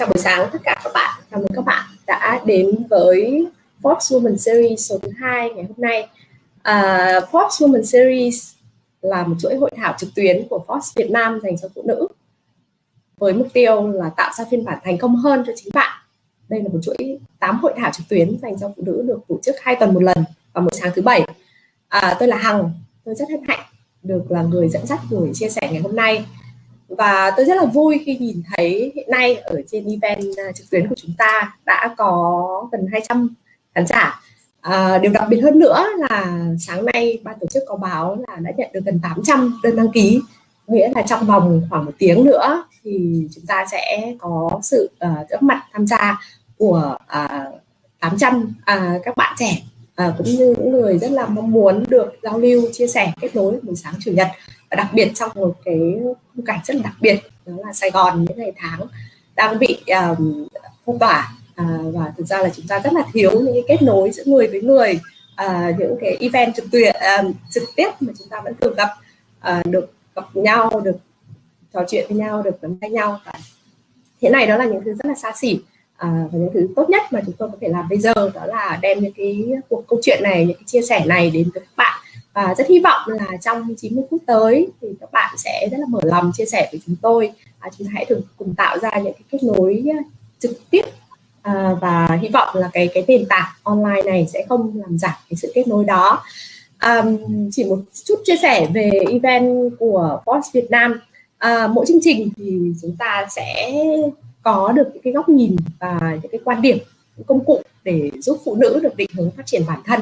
chào buổi sáng tất cả các bạn. Chào mừng các bạn đã đến với Forbes Women Series số thứ 2 ngày hôm nay. Forbes Women Series là một chuỗi hội thảo trực tuyến của Forbes Việt Nam dành cho phụ nữ với mục tiêu là tạo ra phiên bản thành công hơn cho chính bạn. Đây là một chuỗi 8 hội thảo trực tuyến dành cho phụ nữ được tổ chức 2 tuần một lần vào mỗi sáng thứ Bảy. Tôi là Hằng, tôi rất hân hạnh được là người dẫn dắt buổi chia sẻ ngày hôm nay. Và tôi rất là vui khi nhìn thấy hiện nay ở trên event trực tuyến của chúng ta đã có gần 200 khán giả. Điều đặc biệt hơn nữa là sáng nay ban tổ chức có báo là đã nhận được gần 800 đơn đăng ký, nghĩa là trong vòng khoảng 1 tiếng nữa thì chúng ta sẽ có sự góp mặt tham gia của 800 các bạn trẻ, cũng như những người rất là mong muốn được giao lưu, chia sẻ, kết nối buổi sáng Chủ nhật. Và đặc biệt trong một cái khung cảnh rất là đặc biệt, đó là Sài Gòn những ngày tháng đang bị phong tỏa, và thực ra là chúng ta rất là thiếu những cái kết nối giữa người với người, những cái event trực tiếp mà chúng ta vẫn thường gặp, được gặp nhau, được trò chuyện với nhau, được nắm tay nhau. Và thế này đó là những thứ rất là xa xỉ, và những thứ tốt nhất mà chúng tôi có thể làm bây giờ đó là đem những cái cuộc câu chuyện này, những cái chia sẻ này đến với các bạn. Và rất hy vọng là trong 90 phút tới thì các bạn sẽ rất là mở lòng chia sẻ với chúng tôi. Chúng ta hãy cùng tạo ra những cái kết nối trực tiếp, và hy vọng là cái nền tảng online này sẽ không làm giảm cái sự kết nối đó. Chỉ một chút chia sẻ về event của Forbes Việt Nam. Mỗi chương trình thì chúng ta sẽ có được những cái góc nhìn và những cái quan điểm, những công cụ để giúp phụ nữ được định hướng phát triển bản thân.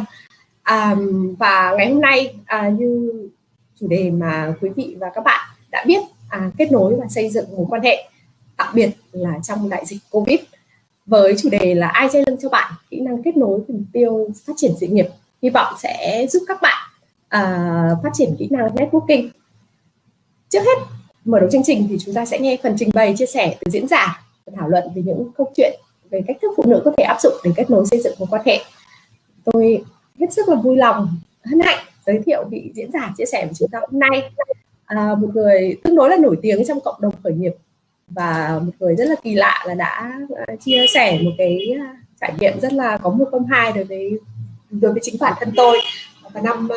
Và ngày hôm nay, như chủ đề mà quý vị và các bạn đã biết, kết nối và xây dựng mối quan hệ, đặc biệt là trong đại dịch Covid, với chủ đề là ai che lưng cho bạn, kỹ năng kết nối với mục tiêu phát triển sự nghiệp, hy vọng sẽ giúp các bạn phát triển kỹ năng networking. Trước hết, mở đầu chương trình thì chúng ta sẽ nghe phần trình bày chia sẻ từ diễn giả, thảo luận về những câu chuyện về cách thức phụ nữ có thể áp dụng để kết nối xây dựng mối quan hệ. Tôi hết sức là vui lòng, hân hạnh giới thiệu vị diễn giả chia sẻ với chúng ta hôm nay, một người tương đối là nổi tiếng trong cộng đồng khởi nghiệp và một người rất là kỳ lạ là đã chia sẻ một cái trải nghiệm rất là có 102 đối với chính bản thân tôi vào năm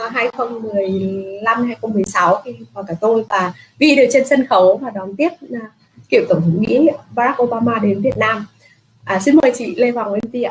2015 2016 khi có cả tôi và Vi được trên sân khấu và đón tiếp cựu tổng thống Mỹ Barack Obama đến Việt Nam. Xin mời chị Lê Hoàng Nguyên Ti ạ.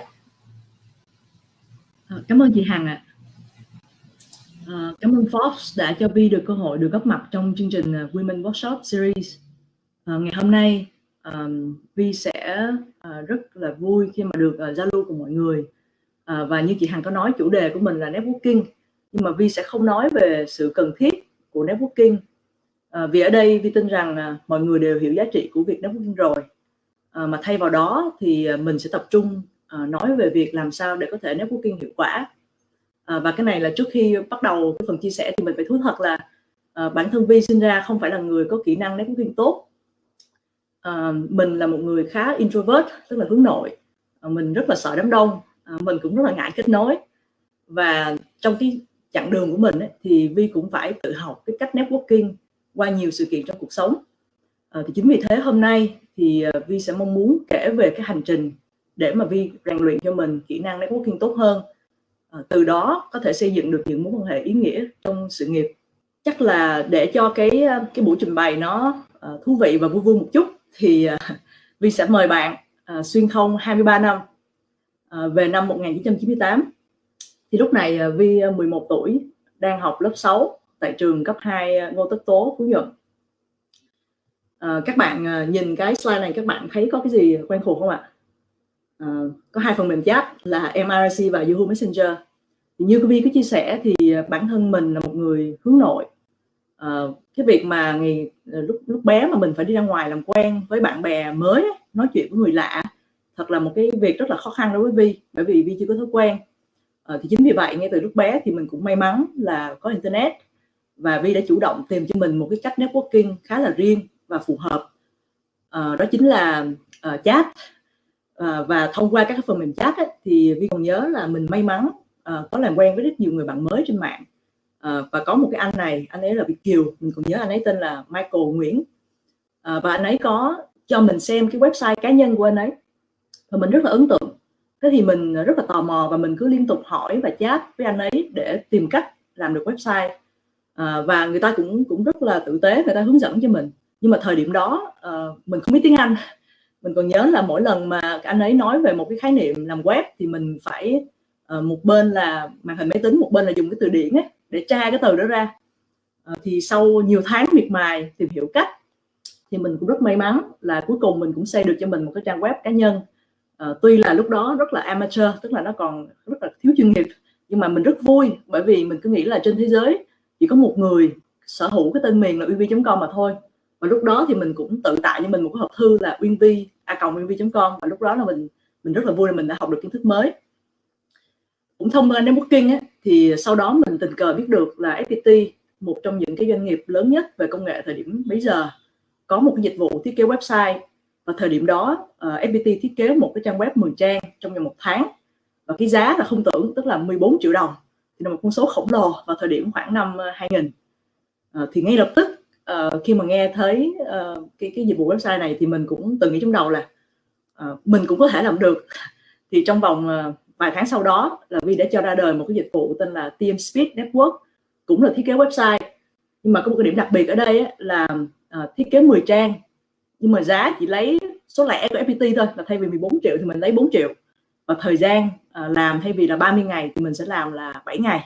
Cảm ơn chị Hằng ạ. Cảm ơn Forbes đã cho Vi được cơ hội được góp mặt trong chương trình Women Workshop Series. Ngày hôm nay Vi sẽ rất là vui khi mà được giao lưu cùng mọi người. Và như chị Hằng có nói, chủ đề của mình là networking, nhưng mà Vi sẽ không nói về sự cần thiết của networking, vì ở đây Vi tin rằng mọi người đều hiểu giá trị của việc networking rồi, mà thay vào đó thì mình sẽ tập trung nói về việc làm sao để có thể networking hiệu quả. Và cái này là trước khi bắt đầu cái phần chia sẻ thì mình phải thú thật là bản thân Vi sinh ra không phải là người có kỹ năng networking tốt. Mình là một người khá introvert, tức là hướng nội. Mình rất là sợ đám đông, mình cũng rất là ngại kết nối. Và trong cái chặng đường của mình ấy, thì Vi cũng phải tự học cái cách networking qua nhiều sự kiện trong cuộc sống. Thì chính vì thế hôm nay thì Vi sẽ mong muốn kể về cái hành trình để mà Vi rèn luyện cho mình kỹ năng networking tốt hơn, từ đó có thể xây dựng được những mối quan hệ ý nghĩa trong sự nghiệp. Chắc là để cho cái buổi trình bày nó thú vị và vui vui một chút thì Vi sẽ mời bạn xuyên không 23 năm về năm 1998. Thì lúc này Vi 11 tuổi, đang học lớp 6 tại trường cấp 2 Ngô Tất Tố, Phú Nhuận. Các bạn nhìn cái slide này, các bạn thấy có cái gì quen thuộc không ạ? Có 2 phần mềm chat là MIRC và Yahoo Messenger. Thì như Vi có chia sẻ thì bản thân mình là một người hướng nội. Cái việc mà lúc bé mà mình phải đi ra ngoài làm quen với bạn bè mới, nói chuyện với người lạ, thật là một cái việc rất là khó khăn đối với Vi, bởi vì Vi chưa có thói quen. Thì chính vì vậy ngay từ lúc bé thì mình cũng may mắn là có internet, và Vi đã chủ động tìm cho mình một cái cách networking khá là riêng và phù hợp. Đó chính là chat. Và thông qua các phần mềm chat ấy, thì Vi còn nhớ là mình may mắn có làm quen với rất nhiều người bạn mới trên mạng. Và có một cái anh này, anh ấy là Việt Kiều, mình còn nhớ anh ấy tên là Michael Nguyễn. Và anh ấy có cho mình xem cái website cá nhân của anh ấy và mình rất là ấn tượng. Thế thì mình rất là tò mò và mình cứ liên tục hỏi và chat với anh ấy để tìm cách làm được website. Và người ta cũng rất là tử tế, người ta hướng dẫn cho mình. Nhưng mà thời điểm đó mình không biết tiếng Anh. Mình còn nhớ là mỗi lần mà anh ấy nói về một cái khái niệm làm web thì mình phải một bên là màn hình máy tính, một bên là dùng cái từ điển ấy, để tra cái từ đó ra. Thì sau nhiều tháng miệt mài tìm hiểu cách thì mình cũng rất may mắn là cuối cùng mình cũng xây được cho mình một cái trang web cá nhân. Tuy là lúc đó rất là amateur, tức là nó còn rất là thiếu chuyên nghiệp, nhưng mà mình rất vui bởi vì mình cứ nghĩ là trên thế giới chỉ có một người sở hữu cái tên miền là uyên.com mà thôi. Và lúc đó thì mình cũng tự tạo cho mình một cái hộp thư là uyên.com, và lúc đó là mình rất là vui là mình đã học được kiến thức mới. Cũng thông qua networking ấy, thì sau đó mình tình cờ biết được là FPT, một trong những cái doanh nghiệp lớn nhất về công nghệ thời điểm bấy giờ, có một cái dịch vụ thiết kế website. Và thời điểm đó FPT thiết kế một cái trang web 10 trang trong vòng 1 tháng, và cái giá là không tưởng, tức là 14 triệu đồng, thì là một con số khổng lồ vào thời điểm khoảng năm 2000. Thì ngay lập tức khi mà nghe thấy cái dịch vụ website này thì mình cũng từng nghĩ trong đầu là mình cũng có thể làm được. Thì trong vòng vài tháng sau đó là Vi đã cho ra đời một cái dịch vụ tên là TeamSpeed Network, cũng là thiết kế website. Nhưng mà có một cái điểm đặc biệt ở đây ấy, là thiết kế 10 trang nhưng mà giá chỉ lấy số lẻ của FPT thôi, là thay vì 14 triệu thì mình lấy 4 triệu. Và thời gian làm thay vì là 30 ngày thì mình sẽ làm là 7 ngày.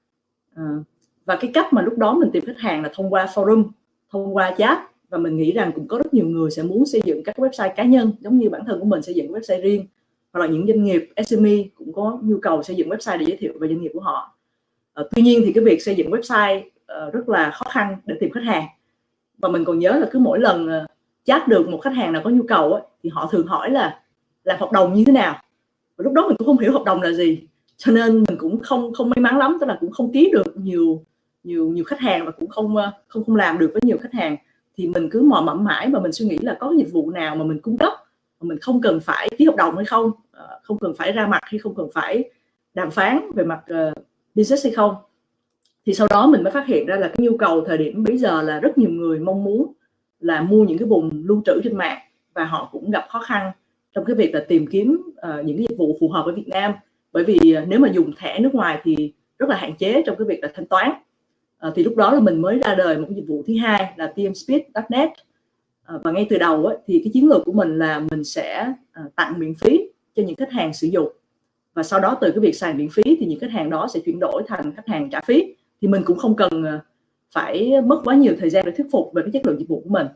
Và cái cách mà lúc đó mình tìm khách hàng là thông qua forum, thông qua chat. Và mình nghĩ rằng cũng có rất nhiều người sẽ muốn xây dựng các website cá nhân, giống như bản thân của mình xây dựng website riêng, hoặc là những doanh nghiệp SME cũng có nhu cầu xây dựng website để giới thiệu về doanh nghiệp của họ. Tuy nhiên thì cái việc xây dựng website rất là khó khăn để tìm khách hàng. Và mình còn nhớ là cứ mỗi lần chat được một khách hàng nào có nhu cầu ấy, thì họ thường hỏi là làm hợp đồng như thế nào. Và lúc đó mình cũng không hiểu hợp đồng là gì, cho nên mình cũng không may mắn lắm, tức là cũng không ký được nhiều khách hàng và cũng không làm được với nhiều khách hàng. Thì mình cứ mò mẫm mãi và mình suy nghĩ là có dịch vụ nào mà mình cung cấp mà mình không cần phải ký hợp đồng hay không, không cần phải ra mặt hay không cần phải đàm phán về mặt business hay không. Thì sau đó mình mới phát hiện ra là cái nhu cầu thời điểm bây giờ là rất nhiều người mong muốn là mua những cái vùng lưu trữ trên mạng, và họ cũng gặp khó khăn trong cái việc là tìm kiếm những cái dịch vụ phù hợp với Việt Nam, bởi vì nếu mà dùng thẻ nước ngoài thì rất là hạn chế trong cái việc là thanh toán. Thì lúc đó là mình mới ra đời một cái dịch vụ thứ hai là TeamSpeed.net. Và ngay từ đầu ấy, thì cái chiến lược của mình là mình sẽ tặng miễn phí cho những khách hàng sử dụng, và sau đó từ cái việc xài miễn phí thì những khách hàng đó sẽ chuyển đổi thành khách hàng trả phí. Thì mình cũng không cần phải mất quá nhiều thời gian để thuyết phục về cái chất lượng dịch vụ của mình.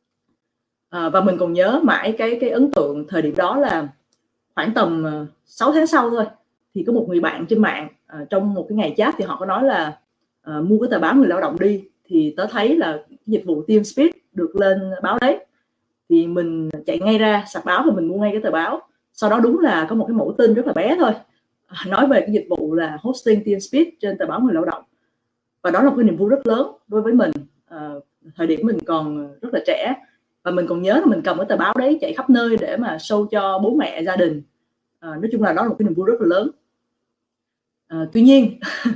Và mình còn nhớ mãi cái ấn tượng thời điểm đó là khoảng tầm 6 tháng sau thôi, thì có một người bạn trên mạng trong một cái ngày chat thì họ có nói là mua cái tờ báo Người Lao Động đi, thì tớ thấy là dịch vụ TeamSpeed được lên báo đấy. Thì mình chạy ngay ra sạp báo và mình mua ngay cái tờ báo. Sau đó đúng là có một cái mẫu tin rất là bé thôi nói về cái dịch vụ là hosting TeamSpeed trên tờ báo Người Lao Động. Và đó là một cái niềm vui rất lớn đối với mình. Thời điểm mình còn rất là trẻ, và mình còn nhớ là mình cầm cái tờ báo đấy chạy khắp nơi để mà show cho bố mẹ, gia đình. Nói chung là đó là một cái niềm vui rất là lớn. Tuy nhiên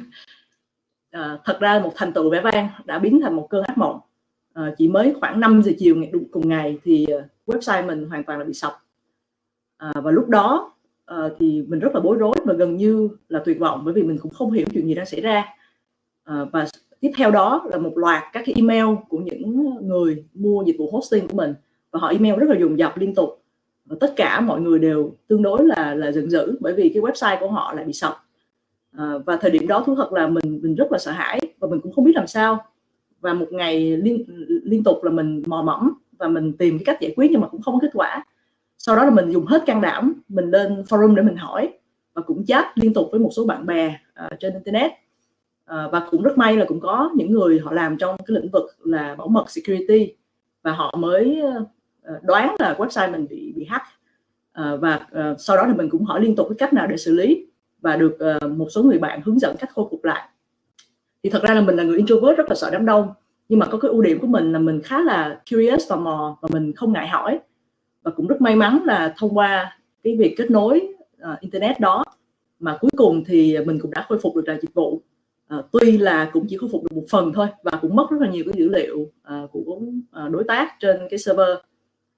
thật ra một thành tựu vẻ vang đã biến thành một cơn ác mộng. Chỉ mới khoảng 5 giờ chiều cùng ngày thì website mình hoàn toàn là bị sập. Và lúc đó thì mình rất là bối rối và gần như là tuyệt vọng, bởi vì mình cũng không hiểu chuyện gì đang xảy ra. Và tiếp theo đó là một loạt các cái email của những người mua dịch vụ hosting của mình, và họ email rất là dồn dập liên tục, và tất cả mọi người đều tương đối là giận dữ bởi vì cái website của họ lại bị sập. Và thời điểm đó thú thật là mình rất là sợ hãi và mình cũng không biết làm sao. Và một ngày liên tục là mình mò mẫm và mình tìm cái cách giải quyết nhưng mà cũng không có kết quả. Sau đó là mình dùng hết can đảm, mình lên forum để mình hỏi và cũng chat liên tục với một số bạn bè trên internet. Và cũng rất may là cũng có những người họ làm trong cái lĩnh vực là bảo mật security, và họ mới đoán là website mình bị hack. Và sau đó thì mình cũng hỏi liên tục cái cách nào để xử lý, và được một số người bạn hướng dẫn cách khôi phục lại. Thì thật ra là mình là người introvert, rất là sợ đám đông, nhưng mà có cái ưu điểm của mình là mình khá là curious, tò mò, và mình không ngại hỏi. Và cũng rất may mắn là thông qua cái việc kết nối internet đó mà cuối cùng thì mình cũng đã khôi phục được lại dịch vụ. Tuy là cũng chỉ khôi phục được một phần thôi, và cũng mất rất là nhiều cái dữ liệu của đối tác trên cái server.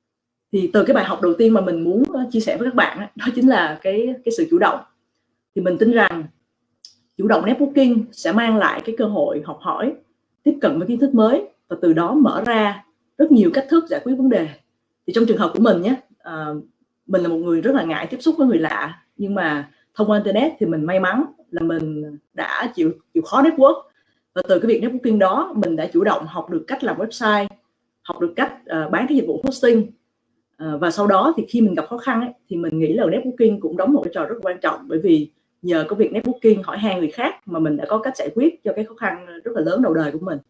Thì từ cái bài học đầu tiên mà mình muốn chia sẻ với các bạn đó chính là cái sự chủ động. Thì mình tin rằng chủ động networking sẽ mang lại cái cơ hội học hỏi, tiếp cận với kiến thức mới và từ đó mở ra rất nhiều cách thức giải quyết vấn đề. Thì trong trường hợp của mình nhé, mình là một người rất là ngại tiếp xúc với người lạ, nhưng mà thông qua internet thì mình may mắn là mình đã chịu khó network, và từ cái việc networking đó mình đã chủ động học được cách làm website, học được cách bán cái dịch vụ hosting, và sau đó thì khi mình gặp khó khăn ấy, thì mình nghĩ là networking cũng đóng một cái trò rất quan trọng, bởi vì nhờ có việc networking hỏi han người khác mà mình đã có cách giải quyết cho cái khó khăn rất là lớn đầu đời của mình.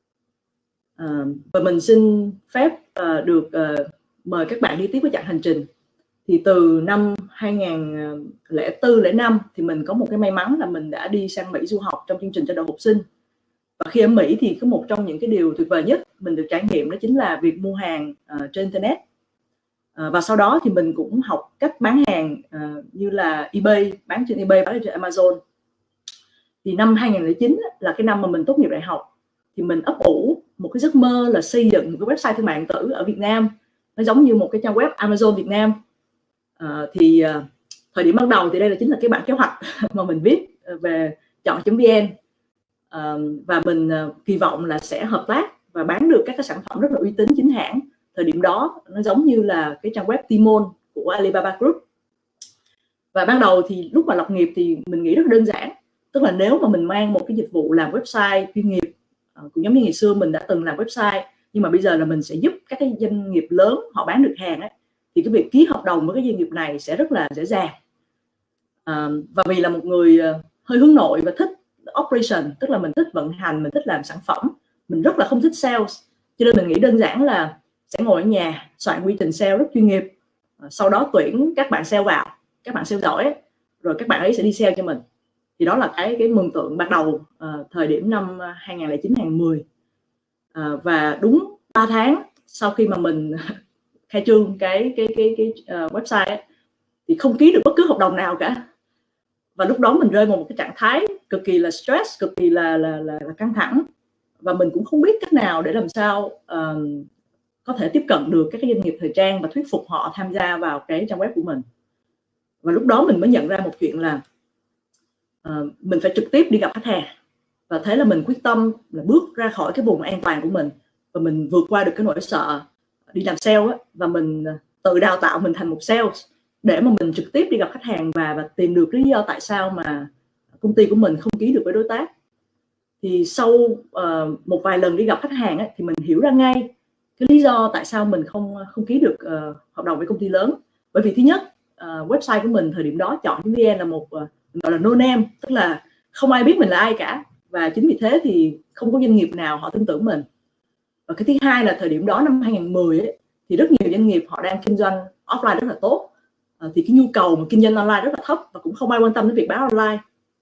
Và mình xin phép được mời các bạn đi tiếp với chặng hành trình. Thì từ năm 2004-05 thì mình có một cái may mắn là mình đã đi sang Mỹ du học trong chương trình cho đầu học sinh. Và khi ở Mỹ thì có một trong những cái điều tuyệt vời nhất mình được trải nghiệm đó chính là việc mua hàng trên internet. Và sau đó thì mình cũng học cách bán hàng như là eBay, bán trên eBay, bán trên Amazon. Thì năm 2009 là cái năm mà mình tốt nghiệp đại học, thì mình ấp ủ một cái giấc mơ là xây dựng một cái website thương mại điện tử ở Việt Nam, nó giống như một cái trang web Amazon Việt Nam. Thời điểm ban đầu thì đây chính là cái bản kế hoạch mà mình viết về chọn.vn, và mình kỳ vọng là sẽ hợp tác và bán được các cái sản phẩm rất là uy tín chính hãng. Thời điểm đó nó giống như là cái trang web Tmall của Alibaba Group. Và ban đầu thì lúc mà lập nghiệp thì mình nghĩ rất đơn giản, tức là nếu mà mình mang một cái dịch vụ làm website chuyên nghiệp, cũng giống như ngày xưa mình đã từng làm website, nhưng mà bây giờ là mình sẽ giúp các cái doanh nghiệp lớn họ bán được hàng ấy, thì cái việc ký hợp đồng với cái doanh nghiệp này sẽ rất là dễ dàng. Và vì là một người hơi hướng nội và thích operation, tức là mình thích vận hành, mình thích làm sản phẩm, mình rất là không thích sales, cho nên mình nghĩ đơn giản là sẽ ngồi ở nhà soạn quy trình sale rất chuyên nghiệp, sau đó tuyển các bạn sale vào, các bạn sale giỏi ấy, rồi các bạn ấy sẽ đi sale cho mình. Thì đó là cái mường tượng ban đầu thời điểm năm 2009-2010. Và đúng 3 tháng sau khi mà mình khai trương cái website ấy, thì không ký được bất cứ hợp đồng nào cả. Và lúc đó mình rơi vào một cái trạng thái cực kỳ là stress, cực kỳ là căng thẳng, và mình cũng không biết cách nào để làm sao có thể tiếp cận được các cái doanh nghiệp thời trang và thuyết phục họ tham gia vào cái trang web của mình. Và lúc đó mình mới nhận ra một chuyện là mình phải trực tiếp đi gặp khách hàng. Và thế là mình quyết tâm là bước ra khỏi cái vùng an toàn của mình, và mình vượt qua được cái nỗi sợ đi làm sale ấy, và mình tự đào tạo mình thành một sales để mà mình trực tiếp đi gặp khách hàng và tìm được lý do tại sao mà công ty của mình không ký được với đối tác. Thì sau một vài lần đi gặp khách hàng ấy, thì mình hiểu ra ngay cái lý do tại sao mình không ký được hợp đồng với công ty lớn. Bởi vì thứ nhất, website của mình thời điểm đó chọn.vn là một gọi là no name, tức là không ai biết mình là ai cả, và chính vì thế thì không có doanh nghiệp nào họ tin tưởng mình. Và cái thứ hai là thời điểm đó năm 2010 ấy, thì rất nhiều doanh nghiệp họ đang kinh doanh offline rất là tốt, thì cái nhu cầu mà kinh doanh online rất là thấp, và cũng không ai quan tâm đến việc bán online.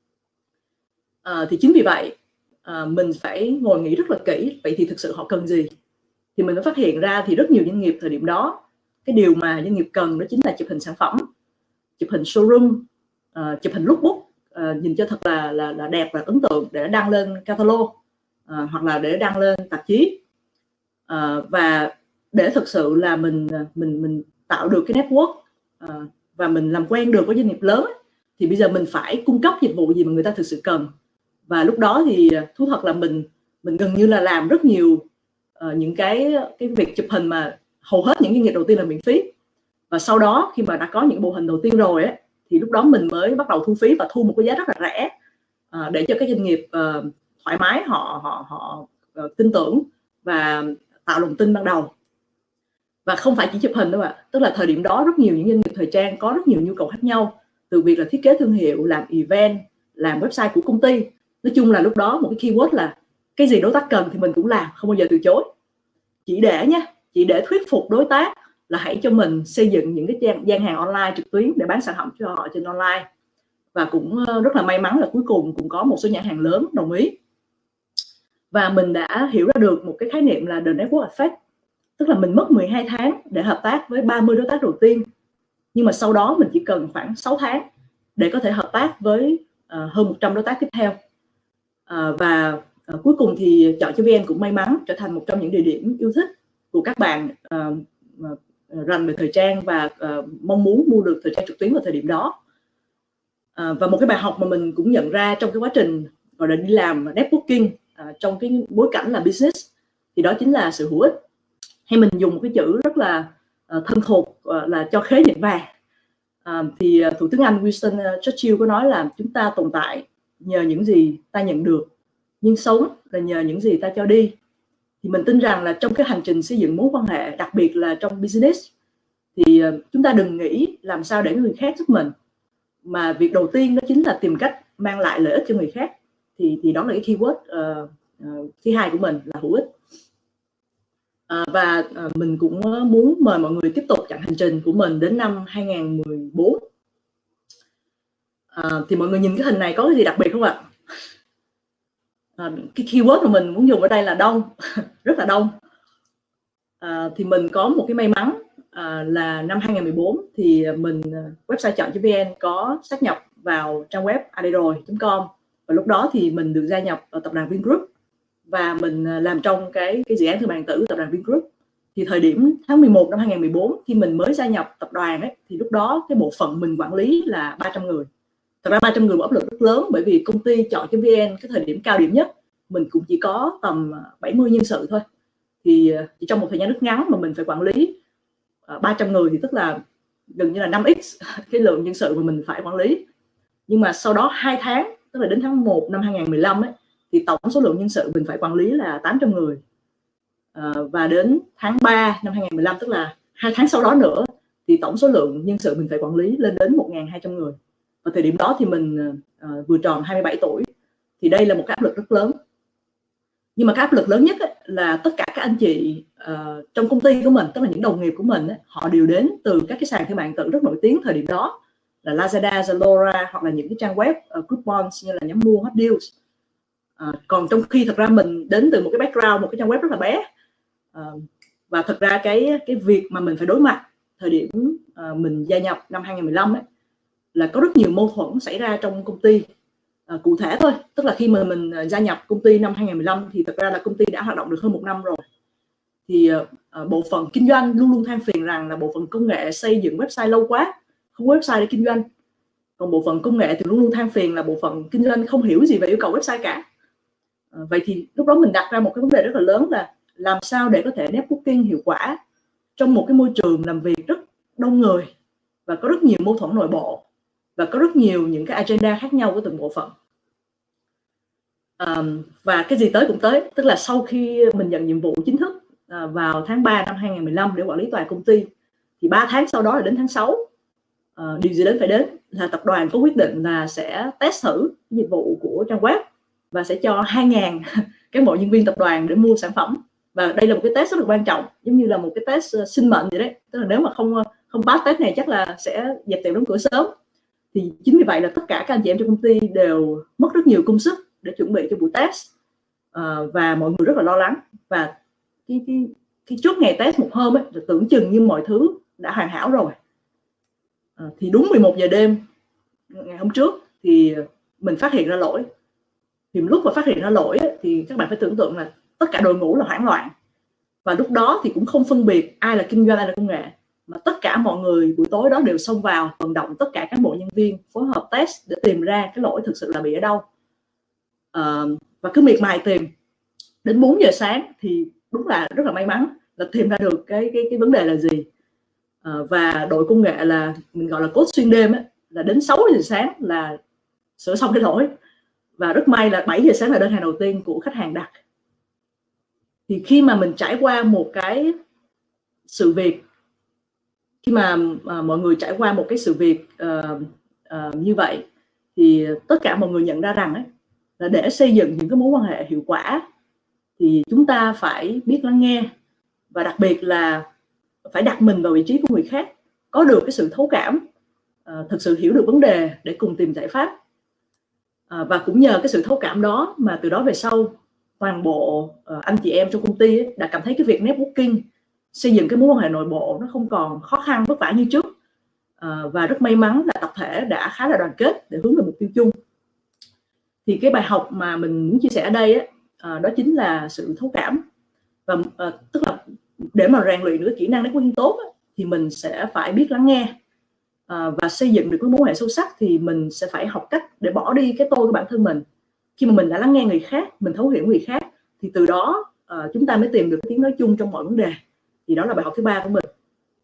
Thì chính vì vậy mình phải ngồi nghĩ rất là kỹ, vậy thì thực sự họ cần gì. Thì mình mới phát hiện ra thì rất nhiều doanh nghiệp thời điểm đó, cái điều mà doanh nghiệp cần đó chính là chụp hình sản phẩm, chụp hình showroom, chụp hình lookbook nhìn cho thật là đẹp và ấn tượng để đăng lên catalog, hoặc là để đăng lên tạp chí. Và để thực sự là mình tạo được cái network và mình làm quen được với doanh nghiệp lớn ấy, thì bây giờ mình phải cung cấp dịch vụ gì mà người ta thực sự cần. Và lúc đó thì thú thật là mình gần như là làm rất nhiều những cái việc chụp hình mà hầu hết những doanh nghiệp đầu tiên là miễn phí. Và sau đó khi mà đã có những bộ hình đầu tiên rồi ấy, thì lúc đó mình mới bắt đầu thu phí và thu một cái giá rất là rẻ để cho các doanh nghiệp thoải mái họ tin tưởng và tạo lòng tin ban đầu. Và không phải chỉ chụp hình đâu ạ, tức là thời điểm đó rất nhiều những doanh nghiệp thời trang có rất nhiều nhu cầu khác nhau, từ việc là thiết kế thương hiệu, làm event, làm website của công ty. Nói chung là lúc đó một cái keyword là cái gì đối tác cần thì mình cũng làm, không bao giờ từ chối. Chỉ để thuyết phục đối tác là hãy cho mình xây dựng những cái gian hàng online trực tuyến để bán sản phẩm cho họ trên online. Và cũng rất là may mắn là cuối cùng cũng có một số nhãn hàng lớn đồng ý. Và mình đã hiểu ra được một cái khái niệm là The Network Effect, tức là mình mất 12 tháng để hợp tác với 30 đối tác đầu tiên, nhưng mà sau đó mình chỉ cần khoảng 6 tháng để có thể hợp tác với hơn 100 đối tác tiếp theo. Và cuối cùng thì chọn.vn cũng may mắn trở thành một trong những địa điểm yêu thích của các bạn rành về thời trang và mong muốn mua được thời trang trực tuyến vào thời điểm đó. Và một cái bài học mà mình cũng nhận ra trong cái quá trình gọi là đi làm networking trong cái bối cảnh là business, thì đó chính là sự hữu ích, hay mình dùng một cái chữ rất là thân thuộc là cho khế nhận vàng. Thì Thủ tướng Anh Winston Churchill có nói là chúng ta tồn tại nhờ những gì ta nhận được, nhưng sống là nhờ những gì ta cho đi. Thì mình tin rằng là trong cái hành trình xây dựng mối quan hệ, đặc biệt là trong business, thì chúng ta đừng nghĩ làm sao để người khác giúp mình, mà việc đầu tiên đó chính là tìm cách mang lại lợi ích cho người khác. Thì đó là cái keyword thứ hai của mình là hữu ích. Và mình cũng muốn mời mọi người tiếp tục chặng hành trình của mình đến năm 2014. Thì mọi người nhìn cái hình này có cái gì đặc biệt không ạ? Cái keyword mà mình muốn dùng ở đây là đông, rất là đông. Thì mình có một cái may mắn là năm 2014 thì mình website chọn.vn có sát nhập vào trang web adroid.com, và lúc đó thì mình được gia nhập vào tập đoàn Vingroup và mình làm trong cái dự án thương mại điện tử tập đoàn Vingroup. Thì thời điểm tháng 11 năm 2014 khi mình mới gia nhập tập đoàn ấy, thì lúc đó cái bộ phận mình quản lý là 300 người. Thật ra 300 người một áp lực rất lớn, bởi vì công ty chọn.vn cái thời điểm cao điểm nhất mình cũng chỉ có tầm 70 nhân sự thôi. Thì chỉ trong một thời gian rất ngắn mà mình phải quản lý 300 người thì tức là gần như là 5x cái lượng nhân sự mà mình phải quản lý. Nhưng mà sau đó 2 tháng, tức là đến tháng 1 năm 2015 ấy, thì tổng số lượng nhân sự mình phải quản lý là 800 người. Và đến tháng 3 năm 2015, tức là 2 tháng sau đó nữa, thì tổng số lượng nhân sự mình phải quản lý lên đến 1.200 người. Và thời điểm đó thì mình vừa tròn 27 tuổi. Thì đây là một cái áp lực rất lớn. Nhưng mà cái áp lực lớn nhất ấy, là tất cả các anh chị trong công ty của mình, tức là những đồng nghiệp của mình ấy, họ đều đến từ các cái sàn thương mại điện tử rất nổi tiếng thời điểm đó là Lazada, Zalora, hoặc là những cái trang web coupons như là nhóm mua Hot Deals. Còn trong khi thật ra mình đến từ một cái background, một cái trang web rất là bé. Và thật ra cái việc mà mình phải đối mặt thời điểm mình gia nhập năm 2015 ấy, là có rất nhiều mâu thuẫn xảy ra trong công ty. Cụ thể thôi, tức là khi mà mình gia nhập công ty năm 2015 thì thật ra là công ty đã hoạt động được hơn 1 năm rồi. Thì bộ phận kinh doanh luôn luôn than phiền rằng là bộ phận công nghệ xây dựng website lâu quá, không có website để kinh doanh. Còn bộ phận công nghệ thì luôn luôn than phiền là bộ phận kinh doanh không hiểu gì về yêu cầu website cả. Vậy thì lúc đó mình đặt ra một cái vấn đề rất là lớn là làm sao để có thể networking hiệu quả trong một cái môi trường làm việc rất đông người và có rất nhiều mâu thuẫn nội bộ và có rất nhiều những cái agenda khác nhau của từng bộ phận. Và cái gì tới cũng tới, tức là sau khi mình nhận nhiệm vụ chính thức vào tháng 3 năm 2015 để quản lý toàn công ty, thì 3 tháng sau đó là đến tháng 6, điều gì đến phải đến là tập đoàn có quyết định là sẽ test thử dịch vụ của trang web và sẽ cho 2.000 cán bộ nhân viên tập đoàn để mua sản phẩm. Và đây là một cái test rất là quan trọng, giống như là một cái test sinh mệnh vậy đấy, tức là nếu mà không pass test này chắc là sẽ dẹp tiệm đóng cửa sớm. Thì chính vì vậy là tất cả các anh chị em trong công ty đều mất rất nhiều công sức để chuẩn bị cho buổi test, và mọi người rất là lo lắng. Và cái trước ngày test một hôm ấy, là tưởng chừng như mọi thứ đã hoàn hảo rồi. Thì đúng 11 giờ đêm ngày hôm trước thì mình phát hiện ra lỗi. Thì lúc mà phát hiện ra lỗi ấy, thì các bạn phải tưởng tượng là tất cả đội ngũ là hoảng loạn. Và lúc đó thì cũng không phân biệt ai là kinh doanh ai là công nghệ, mà tất cả mọi người buổi tối đó đều xông vào vận động tất cả cán bộ nhân viên phối hợp test để tìm ra cái lỗi thực sự là bị ở đâu. Và cứ miệt mài tìm đến 4 giờ sáng thì đúng là rất là may mắn là tìm ra được cái vấn đề là gì. Và đội công nghệ là mình gọi là code xuyên đêm ấy, là đến 6 giờ sáng là sửa xong cái lỗi. Và rất may là 7 giờ sáng là đơn hàng đầu tiên của khách hàng đặt. Thì khi mà mình trải qua một cái sự việc, khi mà mọi người trải qua một cái sự việc như vậy, thì tất cả mọi người nhận ra rằng ấy, là để xây dựng những cái mối quan hệ hiệu quả thì chúng ta phải biết lắng nghe, và đặc biệt là phải đặt mình vào vị trí của người khác, có được cái sự thấu cảm, thực sự hiểu được vấn đề để cùng tìm giải pháp. Và cũng nhờ cái sự thấu cảm đó mà từ đó về sau toàn bộ anh chị em trong công ty ấy, đã cảm thấy cái việc networking, xây dựng cái mối quan hệ nội bộ nó không còn khó khăn vất vả như trước. Và rất may mắn là tập thể đã khá là đoàn kết để hướng về mục tiêu chung. Thì cái bài học mà mình muốn chia sẻ ở đây ấy, đó chính là sự thấu cảm. Và tức là để mà rèn luyện được kỹ năng networking tốt ấy, thì mình sẽ phải biết lắng nghe. Và xây dựng được cái mối quan hệ sâu sắc thì mình sẽ phải học cách để bỏ đi cái tôi của bản thân mình. Khi mà mình đã lắng nghe người khác, mình thấu hiểu người khác, thì từ đó chúng ta mới tìm được cái tiếng nói chung trong mọi vấn đề. Thì đó là bài học thứ 3 của mình.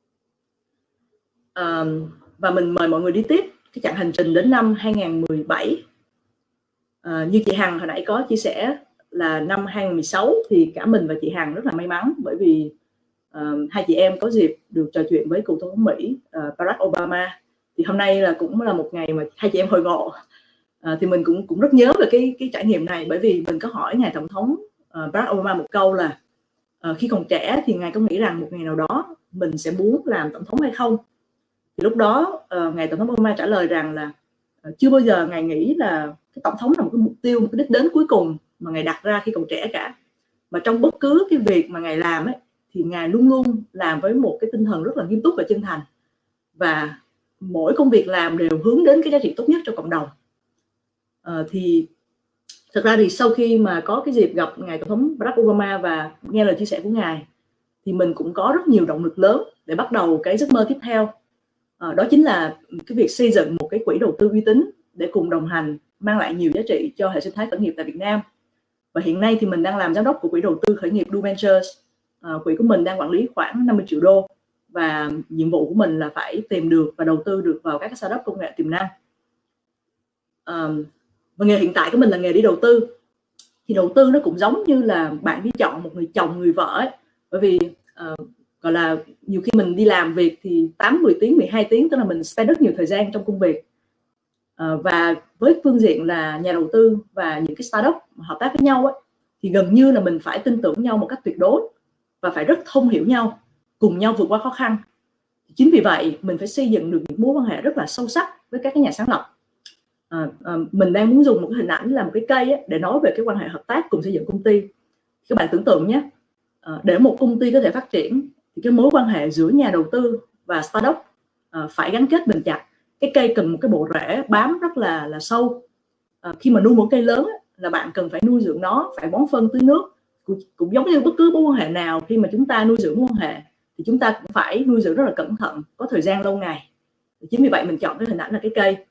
Và mình mời mọi người đi tiếp cái chặng hành trình đến năm 2017. Như chị Hằng hồi nãy có chia sẻ là năm 2016 thì cả mình và chị Hằng rất là may mắn, bởi vì hai chị em có dịp được trò chuyện với cựu tổng thống Mỹ Barack Obama. Thì hôm nay cũng là một ngày mà hai chị em hội ngộ. Thì mình cũng rất nhớ về cái trải nghiệm này, bởi vì mình có hỏi ngài tổng thống Barack Obama một câu là khi còn trẻ thì ngài có nghĩ rằng một ngày nào đó mình sẽ muốn làm tổng thống hay không? Thì lúc đó ngài tổng thống Obama trả lời rằng là chưa bao giờ ngài nghĩ là cái tổng thống là một cái mục tiêu, một cái đích đến cuối cùng mà ngài đặt ra khi còn trẻ cả. Mà trong bất cứ cái việc mà ngài làm ấy, thì ngài luôn luôn làm với một cái tinh thần rất là nghiêm túc và chân thành, và mỗi công việc làm đều hướng đến cái giá trị tốt nhất cho cộng đồng. Thì thật ra thì sau khi mà có cái dịp gặp ngài tổng thống Barack Obama và nghe lời chia sẻ của ngài, thì mình cũng có rất nhiều động lực lớn để bắt đầu cái giấc mơ tiếp theo. Đó chính là cái việc xây dựng một cái quỹ đầu tư uy tín để cùng đồng hành, mang lại nhiều giá trị cho hệ sinh thái khởi nghiệp tại Việt Nam. Và hiện nay thì mình đang làm giám đốc của quỹ đầu tư khởi nghiệp Do Ventures. Quỹ của mình đang quản lý khoảng 50 triệu đô, và nhiệm vụ của mình là phải tìm được và đầu tư được vào các startup công nghệ tiềm năng. Và nghề hiện tại của mình là nghề đi đầu tư. Thì đầu tư nó cũng giống như là bạn đi chọn một người chồng, người vợ ấy. Bởi vì gọi là nhiều khi mình đi làm việc thì 8, 10 tiếng, 12 tiếng, tức là mình spend rất nhiều thời gian trong công việc. Và với phương diện là nhà đầu tư và những cái startup hợp tác với nhau ấy, thì gần như là mình phải tin tưởng nhau một cách tuyệt đối và phải rất thông hiểu nhau, cùng nhau vượt qua khó khăn. Chính vì vậy mình phải xây dựng được những mối quan hệ rất là sâu sắc với các cái nhà sáng lập. Mình đang muốn dùng một cái hình ảnh là một cái cây ấy, để nói về cái quan hệ hợp tác cùng xây dựng công ty. Các bạn tưởng tượng nhé, để một công ty có thể phát triển thì cái mối quan hệ giữa nhà đầu tư và startup phải gắn kết bền chặt. Cái cây cần một cái bộ rễ bám rất là sâu. Khi mà nuôi một cây lớn ấy, là bạn cần phải nuôi dưỡng nó, phải bón phân tưới nước. Cũng giống như bất cứ mối quan hệ nào, khi mà chúng ta nuôi dưỡng mối quan hệ thì chúng ta cũng phải nuôi dưỡng rất là cẩn thận, có thời gian lâu ngày. Chính vì vậy mình chọn cái hình ảnh là cái cây.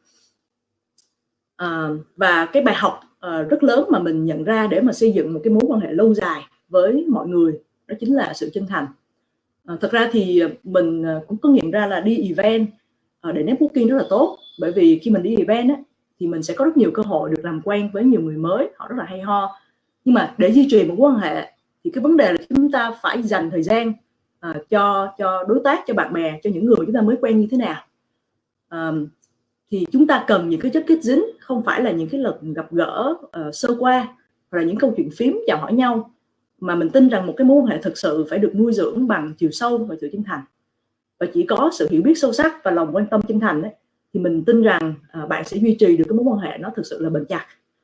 Và cái bài học rất lớn mà mình nhận ra để mà xây dựng một cái mối quan hệ lâu dài với mọi người, đó chính là sự chân thành. Thật ra thì mình cũng có nghiệm ra là đi event để networking rất là tốt, bởi vì khi mình đi event ấy, thì mình sẽ có rất nhiều cơ hội được làm quen với nhiều người mới, họ rất là hay ho. Nhưng mà để duy trì một mối quan hệ thì cái vấn đề là chúng ta phải dành thời gian cho đối tác, cho bạn bè, cho những người chúng ta mới quen như thế nào. Thì chúng ta cần những cái chất kết dính, không phải là những cái lần gặp gỡ sơ qua hoặc là những câu chuyện phím chào hỏi nhau, mà mình tin rằng một cái mối quan hệ thực sự phải được nuôi dưỡng bằng chiều sâu và sự chân thành. Và chỉ có sự hiểu biết sâu sắc và lòng quan tâm chân thành ấy, thì mình tin rằng bạn sẽ duy trì được cái mối quan hệ nó thực sự là bền chặt.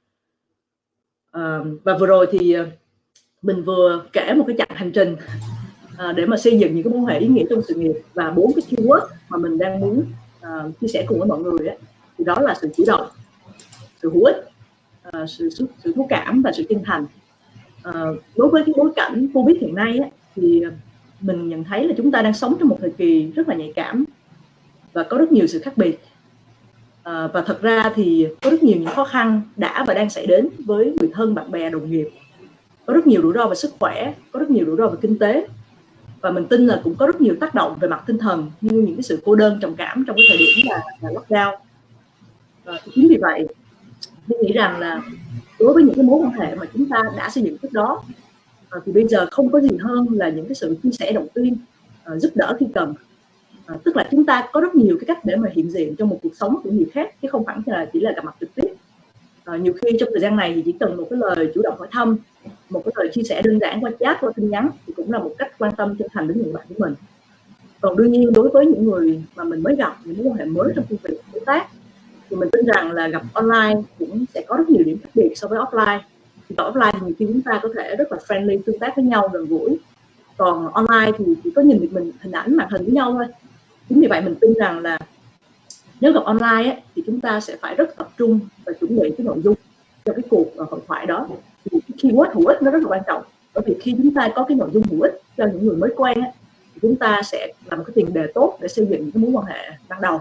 Và vừa rồi thì mình vừa kể một cái chặng hành trình để mà xây dựng những cái mối quan hệ ý nghĩa trong sự nghiệp, và 4 cái keyword mà mình đang muốn chia sẻ cùng với mọi người ấy, thì đó là sự chủ động, sự hữu ích, sự thấu cảm và sự chân thành. Đối với cái bối cảnh Covid hiện nay ấy, thì mình nhận thấy là chúng ta đang sống trong một thời kỳ rất là nhạy cảm và có rất nhiều sự khác biệt. Và thật ra thì có rất nhiều những khó khăn đã và đang xảy đến với người thân, bạn bè, đồng nghiệp. Có rất nhiều rủi ro về sức khỏe, có rất nhiều rủi ro về kinh tế, và mình tin là cũng có rất nhiều tác động về mặt tinh thần, như những cái sự cô đơn, trầm cảm trong cái thời điểm là lockdown. Chính vì vậy mình nghĩ rằng là đối với những cái mối quan hệ mà chúng ta đã xây dựng trước đó, thì bây giờ không có gì hơn là những cái sự chia sẻ, động viên, giúp đỡ khi cần. Tức là chúng ta có rất nhiều cái cách để mà hiện diện trong một cuộc sống của người khác, chứ không phải là chỉ là gặp mặt trực tiếp. Nhiều khi trong thời gian này thì chỉ cần một cái lời chủ động hỏi thăm, một cái lời chia sẻ đơn giản qua chat, qua tin nhắn thì cũng là một cách quan tâm chân thành đến người bạn của mình. Còn đương nhiên đối với những người mà mình mới gặp, những mối quan hệ mới trong công việc đối tác, thì mình tin rằng là gặp online cũng sẽ có rất nhiều điểm khác biệt so với offline. Thì offline thì nhiều khi chúng ta có thể rất là friendly, tương tác với nhau, gần gũi. Còn online thì chỉ có nhìn được mình hình ảnh, màn hình với nhau thôi. Chính vì vậy mình tin rằng là nếu gặp online ấy, thì chúng ta sẽ phải rất tập trung và chuẩn bị cái nội dung cho cái cuộc hội thoại đó. Thì cái keyword hữu ích nó rất là quan trọng, bởi vì khi chúng ta có cái nội dung hữu ích cho những người mới quen ấy, chúng ta sẽ làm một cái tiền đề tốt để xây dựng những cái mối quan hệ ban đầu.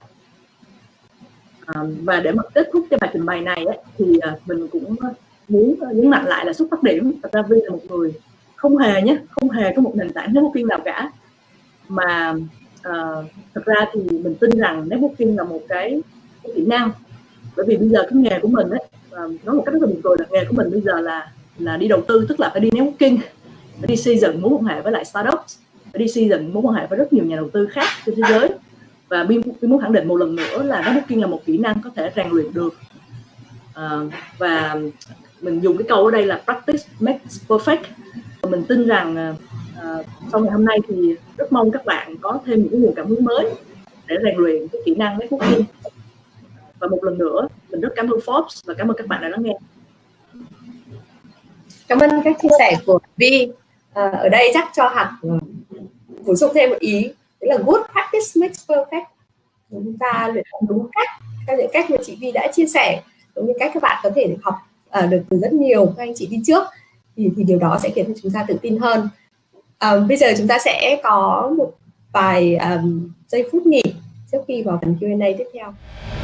Và để mà kết thúc cái bài trình bày này ấy, thì mình cũng muốn nhấn mạnh lại là xuất phát điểm thật ra Vi là một người không hề có một nền tảng networking nào cả, mà thật ra thì mình tin rằng networking là một cái kỹ năng. Bởi vì bây giờ cái nghề của mình ấy, nói một cách rất là buồn cười là nghề của mình bây giờ là đi đầu tư, tức là phải đi networking, phải đi xây dựng mối quan hệ với lại startups, phải đi xây dựng mối quan hệ với rất nhiều nhà đầu tư khác trên thế giới. Và Vi muốn khẳng định một lần nữa là networking là một kỹ năng có thể rèn luyện được. Và mình dùng cái câu ở đây là practice makes perfect. Và mình tin rằng sau ngày hôm nay thì rất mong các bạn có thêm những nguồn cảm hứng mới để rèn luyện cái kỹ năng networking. Và một lần nữa mình rất cảm ơn Forbes và cảm ơn các bạn đã lắng nghe. Cảm ơn các chia sẻ của Vi. Ở đây chắc cho Hằng bổ sung thêm một ý, đấy là good practice makes perfect. Chúng ta luyện tập đúng cách, theo những cách mà chị Vi đã chia sẻ, cũng như cách các bạn có thể học được từ rất nhiều các anh chị đi trước, thì điều đó sẽ khiến cho chúng ta tự tin hơn. Bây giờ chúng ta sẽ có một vài giây phút nghỉ trước khi vào phần Q&A tiếp theo.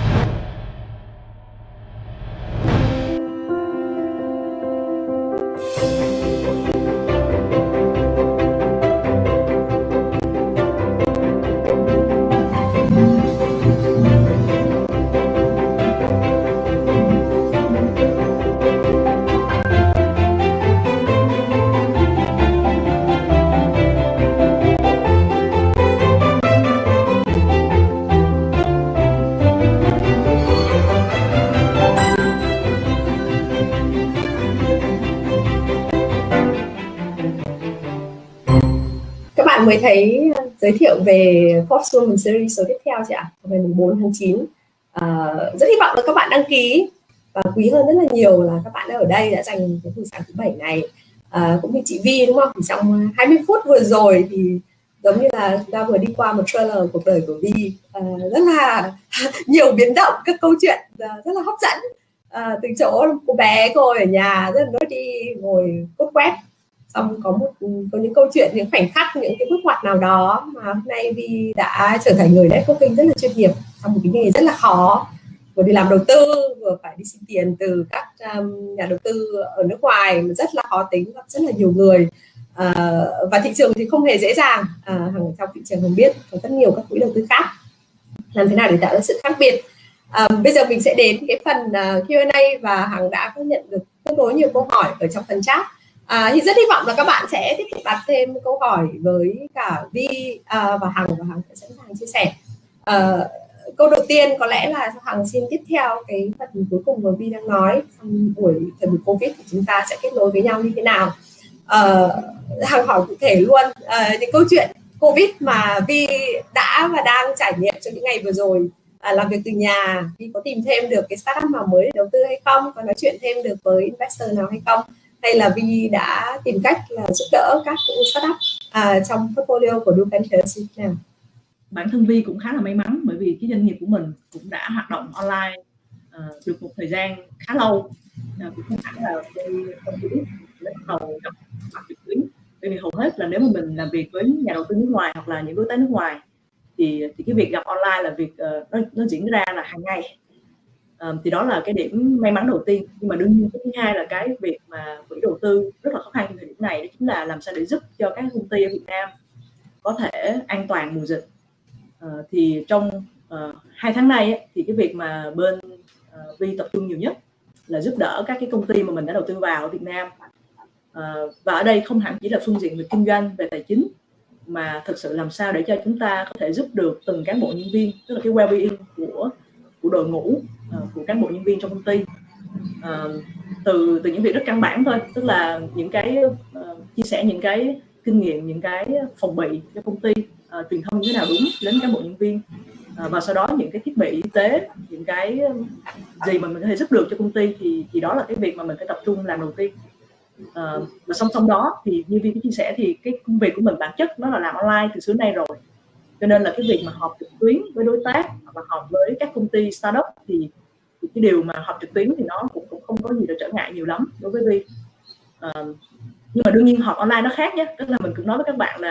Mới thấy giới thiệu về Forbes Women Series số tiếp theo chị ạ, ngày 4 tháng 9. Rất hy vọng là các bạn đăng ký, và quý hơn rất là nhiều là các bạn đã ở đây, đã dành cái buổi sáng thứ 7 này. Cũng như chị Vi đúng không? Thì trong 20 phút vừa rồi thì giống như là chúng ta vừa đi qua một trailer cuộc đời của Vi, rất là nhiều biến động, các câu chuyện rất là hấp dẫn. Từ chỗ cô bé ngồi ở nhà rất là nốt đi ngồi code web, xong có những câu chuyện, những khoảnh khắc, những cái bước ngoặt nào đó mà hôm nay Vi đã trở thành người networking rất là chuyên nghiệp trong một cái nghề rất là khó, vừa đi làm đầu tư vừa phải đi xin tiền từ các nhà đầu tư ở nước ngoài mà rất là khó tính, gặp rất là nhiều người, và thị trường thì không hề dễ dàng. Trong thị trường Hằng biết có rất nhiều các quỹ đầu tư khác, làm thế nào để tạo ra sự khác biệt. Bây giờ mình sẽ đến cái phần Q&A, và Hằng đã có nhận được tương đối nhiều câu hỏi ở trong phần chat. Thì rất hy vọng là các bạn sẽ tiếp tục đặt thêm câu hỏi với cả Vi và Hằng sẽ sẵn sàng chia sẻ. Câu đầu tiên có lẽ là Hằng xin tiếp theo cái phần cuối cùng mà Vi đang nói, trong buổi thời buổi Covid thì chúng ta sẽ kết nối với nhau như thế nào. Hằng hỏi cụ thể luôn những câu chuyện Covid mà Vi đã và đang trải nghiệm trong những ngày vừa rồi. Làm việc từ nhà, Vi có tìm thêm được cái startup nào mới để đầu tư hay không, có nói chuyện thêm được với investor nào hay không, hay là Vi đã tìm cách là giúp đỡ các startup trong portfolio của Du Ventures như thế nào? Bản thân Vi cũng khá là may mắn, bởi vì cái doanh nghiệp của mình cũng đã hoạt động online được một thời gian khá lâu, cũng không hẳn là không biết bắt đầu gặp mặt trực tuyến. Bởi vì hầu hết là nếu mà mình làm việc với nhà đầu tư nước ngoài hoặc là những đối tác nước ngoài thì cái việc gặp online là việc nó diễn ra là hàng ngày. Thì đó là cái điểm may mắn đầu tiên. Nhưng mà đương nhiên cái thứ hai là cái việc mà quỹ đầu tư rất là khó khăn thời điểm này, đó chính là làm sao để giúp cho các công ty ở Việt Nam có thể an toàn mùa dịch. Thì trong 2 tháng nay ấy, thì cái việc mà bên Vi tập trung nhiều nhất là giúp đỡ các cái công ty mà mình đã đầu tư vào ở Việt Nam. Và ở đây không hẳn chỉ là phương diện về kinh doanh, về tài chính, mà thực sự làm sao để cho chúng ta có thể giúp được từng cán bộ nhân viên, tức là cái well-being của đội ngũ, của cán bộ nhân viên trong công ty, từ những việc rất căn bản thôi, tức là những cái chia sẻ những cái kinh nghiệm, những cái phòng bị cho công ty, truyền thông như thế nào đúng đến cán bộ nhân viên, và sau đó những cái thiết bị y tế, những cái gì mà mình có thể giúp được cho công ty thì đó là cái việc mà mình phải tập trung làm đầu tiên. Và song song đó thì như Vi có chia sẻ thì cái công việc của mình bản chất nó là làm online từ xưa nay rồi, cho nên là cái việc mà họp trực tuyến với đối tác và họp với các công ty startup thì cái điều mà họp trực tuyến thì nó cũng không có gì là trở ngại nhiều lắm đối với Vi. Nhưng mà đương nhiên họp online nó khác nhé, tức là mình cũng nói với các bạn là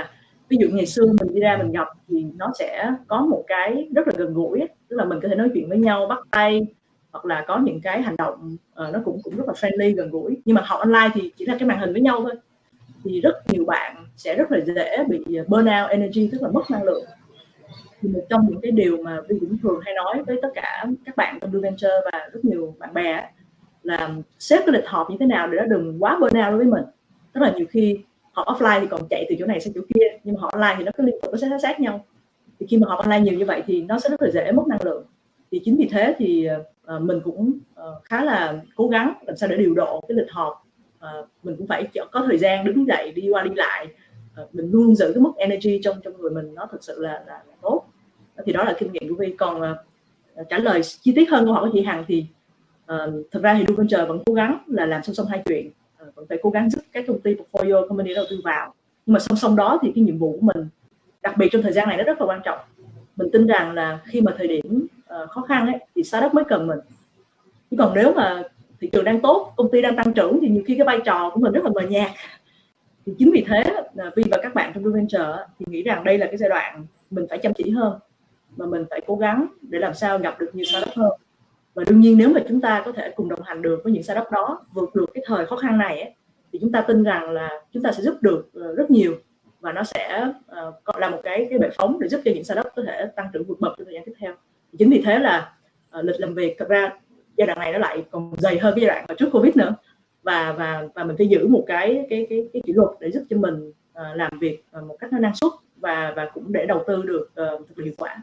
ví dụ ngày xưa mình đi ra mình gặp thì nó sẽ có một cái rất là gần gũi, tức là mình có thể nói chuyện với nhau, bắt tay, hoặc là có những cái hành động nó cũng rất là friendly, gần gũi. Nhưng mà học online thì chỉ là cái màn hình với nhau thôi, thì rất nhiều bạn sẽ rất là dễ bị burnout energy, tức là mất năng lượng. Thì một trong những cái điều mà Vi cũng thường hay nói với tất cả các bạn trong Do Venture và rất nhiều bạn bè là xếp cái lịch họp như thế nào để nó đừng quá burnout đối với mình. Tức là nhiều khi họp offline thì còn chạy từ chỗ này sang chỗ kia, nhưng mà họp online thì nó cứ liên tục, nó sẽ sát nhau. Thì khi mà họp online nhiều như vậy thì nó sẽ rất là dễ mất năng lượng. Thì chính vì thế thì mình cũng khá là cố gắng làm sao để điều độ cái lịch họp. Mình cũng phải có thời gian đứng dậy đi qua đi lại, mình luôn giữ cái mức energy trong người mình nó thực sự là tốt. Thì đó là kinh nghiệm của Vi. Còn trả lời chi tiết hơn câu hỏi của chị Hằng thì thực ra thì Do Venture vẫn cố gắng là làm song song hai chuyện, vẫn phải cố gắng giúp các công ty portfolio company đầu tư vào, nhưng mà song song đó thì cái nhiệm vụ của mình, đặc biệt trong thời gian này, nó rất là quan trọng. Mình tin rằng là khi mà thời điểm khó khăn ấy, thì startup mới cần mình, chứ còn nếu mà thị trường đang tốt, công ty đang tăng trưởng thì nhiều khi cái vai trò của mình rất là mờ nhạt. Thì chính vì thế Vi và các bạn trong Do Venture thì nghĩ rằng đây là cái giai đoạn mình phải chăm chỉ hơn, mà mình phải cố gắng để làm sao gặp được nhiều startup hơn. Và đương nhiên nếu mà chúng ta có thể cùng đồng hành được với những startup đó vượt được cái thời khó khăn này ấy, thì chúng ta tin rằng là chúng ta sẽ giúp được rất nhiều, và nó sẽ là một cái bệ phóng để giúp cho những startup có thể tăng trưởng vượt bậc trong thời gian tiếp theo. Chính vì thế là lịch làm việc thật ra giai đoạn này nó lại còn dày hơn cái giai đoạn mà trước Covid nữa, và mình phải giữ một cái kỷ luật để giúp cho mình làm việc một cách nó năng suất và cũng để đầu tư được thật là hiệu quả.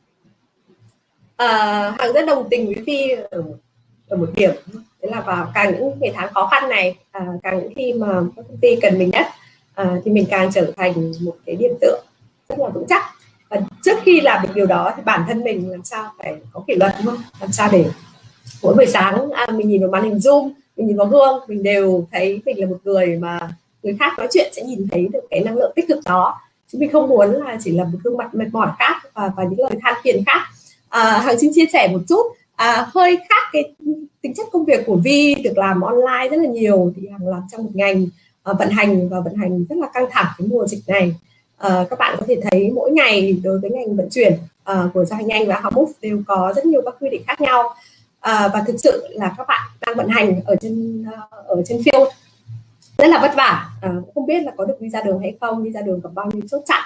Hằng rất đồng tình với Vi ở một điểm, đấy là vào càng những ngày tháng khó khăn này, càng những khi mà các công ty cần mình nhất, thì mình càng trở thành một cái điểm tựa rất là vững chắc. Và trước khi làm được điều đó thì bản thân mình làm sao phải có kỷ luật, đúng không? Làm sao để mỗi buổi sáng mình nhìn vào màn hình Zoom, mình nhìn vào gương, mình đều thấy mình là một người mà người khác nói chuyện sẽ nhìn thấy được cái năng lượng tích cực đó, chứ mình không muốn là chỉ là một gương mặt mệt mỏi khác và những lời than phiền khác. Hằng xin chia sẻ một chút hơi khác cái tính chất công việc của Vi, được làm online rất là nhiều, thì Hằng làm trong một ngành vận hành, và vận hành rất là căng thẳng cái mùa dịch này. Các bạn có thể thấy mỗi ngày đối với ngành vận chuyển của Gia Hành Anh và Hào đều có rất nhiều các quy định khác nhau, và thực sự là các bạn đang vận hành ở trên field rất là vất vả. Không biết là có được đi ra đường hay không, đi ra đường gặp bao nhiêu chốt chặn,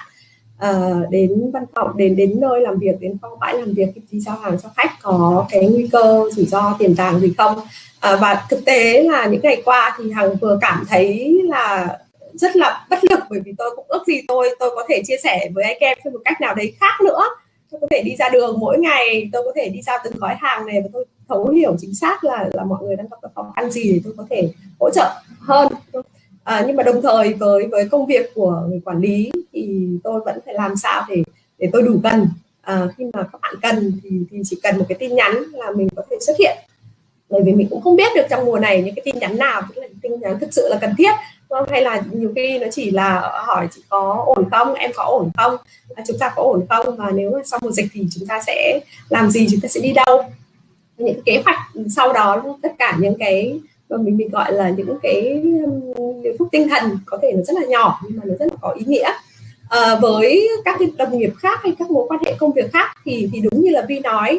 đến văn phòng, đến nơi làm việc, đến kho bãi làm việc khi giao hàng cho khách có cái nguy cơ rủi ro tiềm tàng gì không. Và thực tế là những ngày qua thì Hằng vừa cảm thấy là rất là bất lực, bởi vì tôi cũng ước gì tôi có thể chia sẻ với anh em theo một cách nào đấy khác nữa. Tôi có thể đi ra đường mỗi ngày, tôi có thể đi giao từng gói hàng này, và tôi thấu hiểu chính xác là mọi người đang gặp khó khăn gì để tôi có thể hỗ trợ hơn. Nhưng mà đồng thời với công việc của người quản lý thì tôi vẫn phải làm sao để tôi đủ gần. Khi mà các bạn cần thì chỉ cần một cái tin nhắn là mình có thể xuất hiện, bởi vì mình cũng không biết được trong mùa này những cái tin nhắn nào là tin nhắn thực sự là cần thiết, hay là nhiều khi nó chỉ là hỏi chị có ổn không, em có ổn không, chúng ta có ổn không, và nếu mà sau mùa dịch thì chúng ta sẽ làm gì, chúng ta sẽ đi đâu, những cái kế hoạch sau đó, tất cả những cái mình gọi là những cái liều thuốc tinh thần, có thể nó rất là nhỏ nhưng mà nó rất là có ý nghĩa. Với các cái đồng nghiệp khác hay các mối quan hệ công việc khác thì đúng như là Vi nói,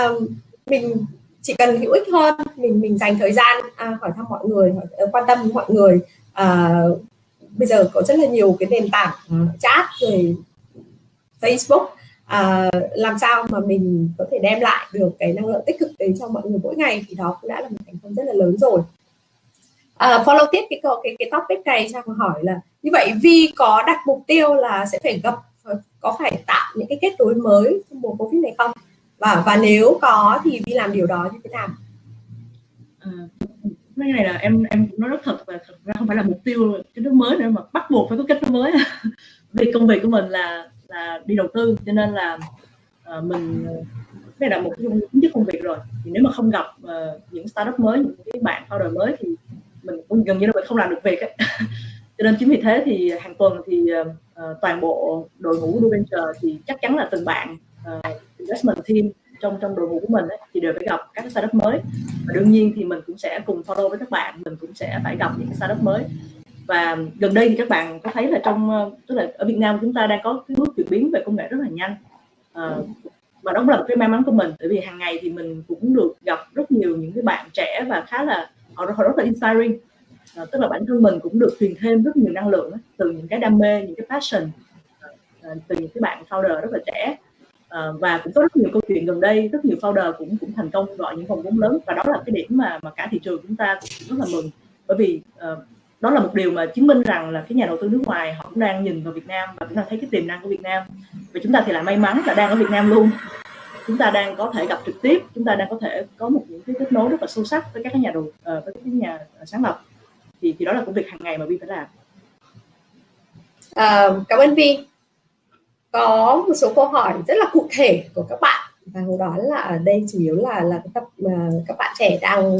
mình chỉ cần hữu ích hơn, mình dành thời gian hỏi thăm mọi người, quan tâm đến mọi người. Bây giờ có rất là nhiều cái nền tảng chat rồi Facebook, làm sao mà mình có thể đem lại được cái năng lượng tích cực đến cho mọi người mỗi ngày, thì đó cũng đã là một thành công rất là lớn rồi. Follow tiếp cái topic này, cho hỏi là như vậy Vi có đặt mục tiêu là sẽ phải có phải tạo những cái kết nối mới trong mùa Covid này không, và nếu có thì Vi làm điều đó như thế nào? Cái này là em nói rất thật, và thật ra không phải là mục tiêu kết nối mới nữa, mà bắt buộc phải có kết nối mới. Vì công việc của mình là đi đầu tư, cho nên là mình đây là một tính chất công việc rồi, thì nếu mà không gặp những startup mới, những cái bạn founder mới thì mình cũng gần như là mình không làm được việc ấy. Cho nên chính vì thế thì hàng tuần thì toàn bộ đội ngũ Do Venture thì chắc chắn là từng bạn investment team trong đội ngũ của mình ấy, thì đều phải gặp các startup mới, và đương nhiên thì mình cũng sẽ cùng follow với các bạn, mình cũng sẽ phải gặp những cái startup mới. Và gần đây thì các bạn có thấy là tức là ở Việt Nam chúng ta đang có cái bước chuyển biến về công nghệ rất là nhanh, và đó cũng là một cái may mắn của mình, bởi vì hàng ngày thì mình cũng được gặp rất nhiều những cái bạn trẻ và khá là họ rất là inspiring. Tức là bản thân mình cũng được truyền thêm rất nhiều năng lượng từ những cái đam mê, những cái passion từ những cái bạn founder rất là trẻ. Và cũng có rất nhiều câu chuyện gần đây, rất nhiều founder cũng thành công gọi những vòng vốn lớn, và đó là cái điểm mà cả thị trường chúng ta cũng rất là mừng, bởi vì đó là một điều mà chứng minh rằng là cái nhà đầu tư nước ngoài họ cũng đang nhìn vào Việt Nam và cũng đang thấy cái tiềm năng của Việt Nam. Và chúng ta thì lại may mắn là đang ở Việt Nam luôn, chúng ta đang có thể gặp trực tiếp, chúng ta đang có thể có những cái kết nối rất là sâu sắc với các nhà với các nhà sáng lập. Thì đó là công việc hàng ngày mà Vi phải làm. Cảm ơn Vi. Có một số câu hỏi rất là cụ thể của các bạn, và hồi đó là ở đây chủ yếu là cái tập các bạn trẻ đang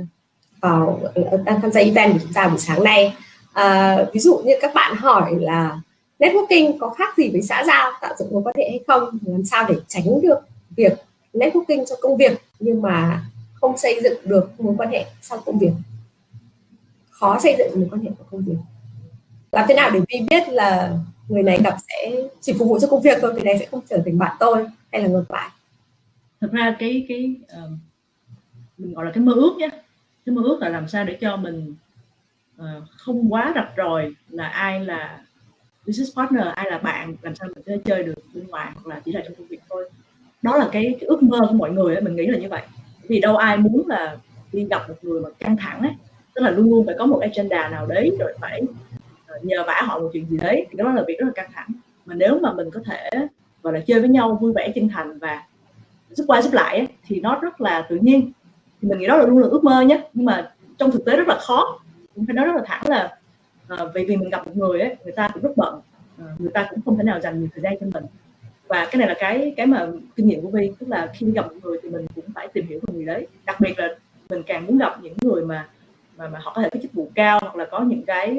tham gia event của chúng ta buổi sáng nay. Ví dụ như các bạn hỏi là networking có khác gì với xã giao, tạo dựng mối quan hệ hay không, làm sao để tránh được việc networking cho công việc nhưng mà không xây dựng được mối quan hệ sau công việc, khó xây dựng mối quan hệ của công việc. Làm thế nào để Vi biết là người này gặp sẽ chỉ phục vụ cho công việc thôi, người này sẽ không trở thành bạn tôi, hay là ngược lại? Thật ra cái mình gọi là cái mơ ước nhé. Cái mơ ước là làm sao để cho mình không quá rạch ròi là ai là business partner, ai là bạn, làm sao mình có thể chơi được bên ngoài hoặc là chỉ là trong công việc thôi. Đó là cái ước mơ của mọi người ấy, mình nghĩ là như vậy. Vì đâu ai muốn là đi gặp một người mà căng thẳng ấy, tức là luôn luôn phải có một agenda nào đấy, rồi phải nhờ vả họ một chuyện gì đấy, thì đó là việc rất là căng thẳng. Mà nếu mà mình có thể gọi là chơi với nhau vui vẻ chân thành và giúp qua giúp lại ấy, thì nó rất là tự nhiên. Thì mình nghĩ đó là luôn là ước mơ nhé, nhưng mà trong thực tế rất là khó. Cũng phải nói rất là thẳng là vì mình gặp một người ấy, người ta cũng rất bận, người ta cũng không thể nào dành nhiều thời gian cho mình. Và cái này là cái mà kinh nghiệm của Vi, tức là khi gặp một người thì mình cũng phải tìm hiểu về người đấy. Đặc biệt là mình càng muốn gặp những người mà họ có thể có chức vụ cao, hoặc là có những cái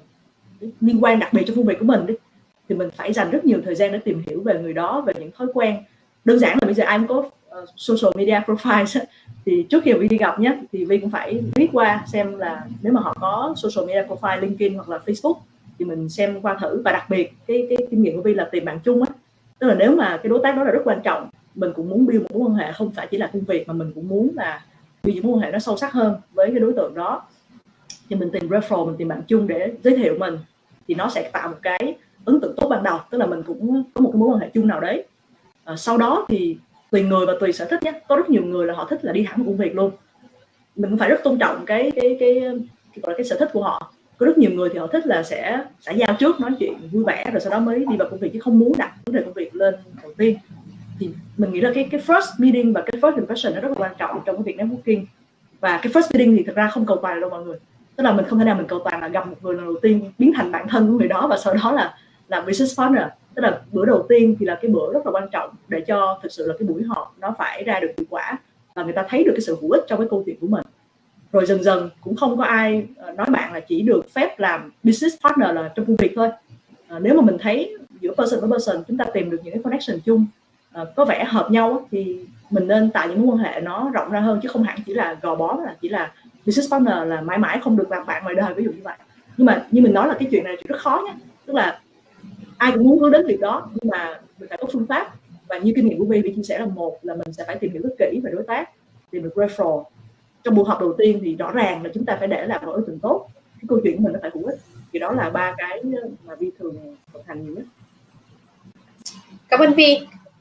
liên quan đặc biệt trong công việc của mình đi, thì mình phải dành rất nhiều thời gian để tìm hiểu về người đó, về những thói quen. Đơn giản là bây giờ ai cũng có social media profiles, thì trước khi Vi đi gặp nhé, thì Vi cũng phải viết qua xem là nếu mà họ có social media profile LinkedIn hoặc là Facebook thì mình xem qua thử. Và đặc biệt cái kinh nghiệm của Vi là tìm bạn chung á, tức là nếu mà cái đối tác đó là rất quan trọng, mình cũng muốn build một mối quan hệ không phải chỉ là công việc, mà mình cũng muốn là build những mối quan hệ nó sâu sắc hơn với cái đối tượng đó, thì mình tìm referral, mình tìm bạn chung để giới thiệu mình, thì nó sẽ tạo một cái ấn tượng tốt ban đầu, tức là mình cũng có một cái mối quan hệ chung nào đấy. Sau đó thì tùy người và tùy sở thích nhé. Có rất nhiều người là họ thích là đi thẳng vào công việc luôn, mình cũng phải rất tôn trọng cái gọi là cái sở thích của họ. Có rất nhiều người thì họ thích là sẽ giao trước, nói chuyện vui vẻ rồi sau đó mới đi vào công việc, chứ không muốn đặt vấn đề công việc lên đầu tiên. Thì mình nghĩ là cái first meeting và cái first impression nó rất là quan trọng trong cái việc networking. Và cái first meeting thì thực ra không cầu toàn đâu mọi người, tức là mình không thể nào mình cầu toàn là gặp một người lần đầu tiên biến thành bạn thân của người đó và sau đó là business partner. Tức là bữa đầu tiên thì là cái bữa rất là quan trọng để cho thực sự là cái buổi họp nó phải ra được hiệu quả và người ta thấy được cái sự hữu ích trong cái câu chuyện của mình. Rồi dần dần cũng không có ai nói bạn là chỉ được phép làm business partner là trong công việc thôi. Nếu mà mình thấy giữa person với person chúng ta tìm được những cái connection chung, có vẻ hợp nhau, thì mình nên tạo những mối quan hệ nó rộng ra hơn, chứ không hẳn chỉ là gò bó là chỉ là business partner là mãi mãi không được làm bạn ngoài đời, ví dụ như vậy. Nhưng mà như mình nói là cái chuyện này rất khó nhé, tức là ai cũng muốn hướng đến việc đó, nhưng mà mình phải có phương pháp. Và như kinh nghiệm của Vi chia sẻ là, một là mình sẽ phải tìm hiểu rất kỹ về đối tác, tìm được referral. Trong buổi họp đầu tiên thì rõ ràng là chúng ta phải để làm một ấn tượng tốt, cái câu chuyện của mình nó phải hữu ích. Thì đó là ba cái mà Vi thường vận hành nhiều nhất. Cảm ơn Vi.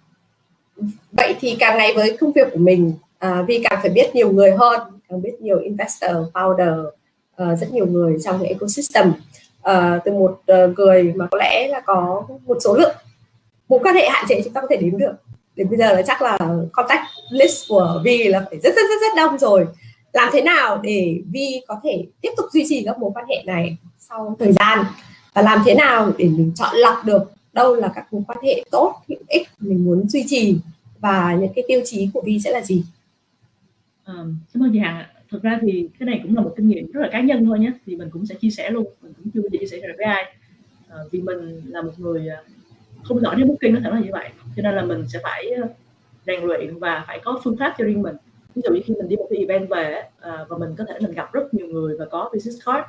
Vậy thì càng ngày với công việc của mình, Vi càng phải biết nhiều người hơn, càng biết nhiều investor, founder, rất nhiều người trong cái ecosystem. Từ một người mà có lẽ là có một số lượng mối quan hệ hạn chế chúng ta có thể đếm được, đến bây giờ là chắc là contact list của Vi là phải rất đông rồi. Làm thế nào để Vi có thể tiếp tục duy trì các mối quan hệ này sau thời gian, và làm thế nào để mình chọn lọc được đâu là các mối quan hệ tốt, hữu ích mình muốn duy trì, và những cái tiêu chí của Vi sẽ là gì? Cảm ơn chị Hằng. Thực ra thì cái này cũng là một kinh nghiệm rất là cá nhân thôi nhé, thì mình cũng sẽ chia sẻ luôn, mình cũng chưa bao giờ chia sẻ được với ai. Vì mình là một người không giỏi đến booking, nó thật là như vậy, cho nên là mình sẽ phải rèn luyện và phải có phương pháp cho riêng mình. Ví dụ như khi mình đi một cái event về và mình có thể mình gặp rất nhiều người và có business card,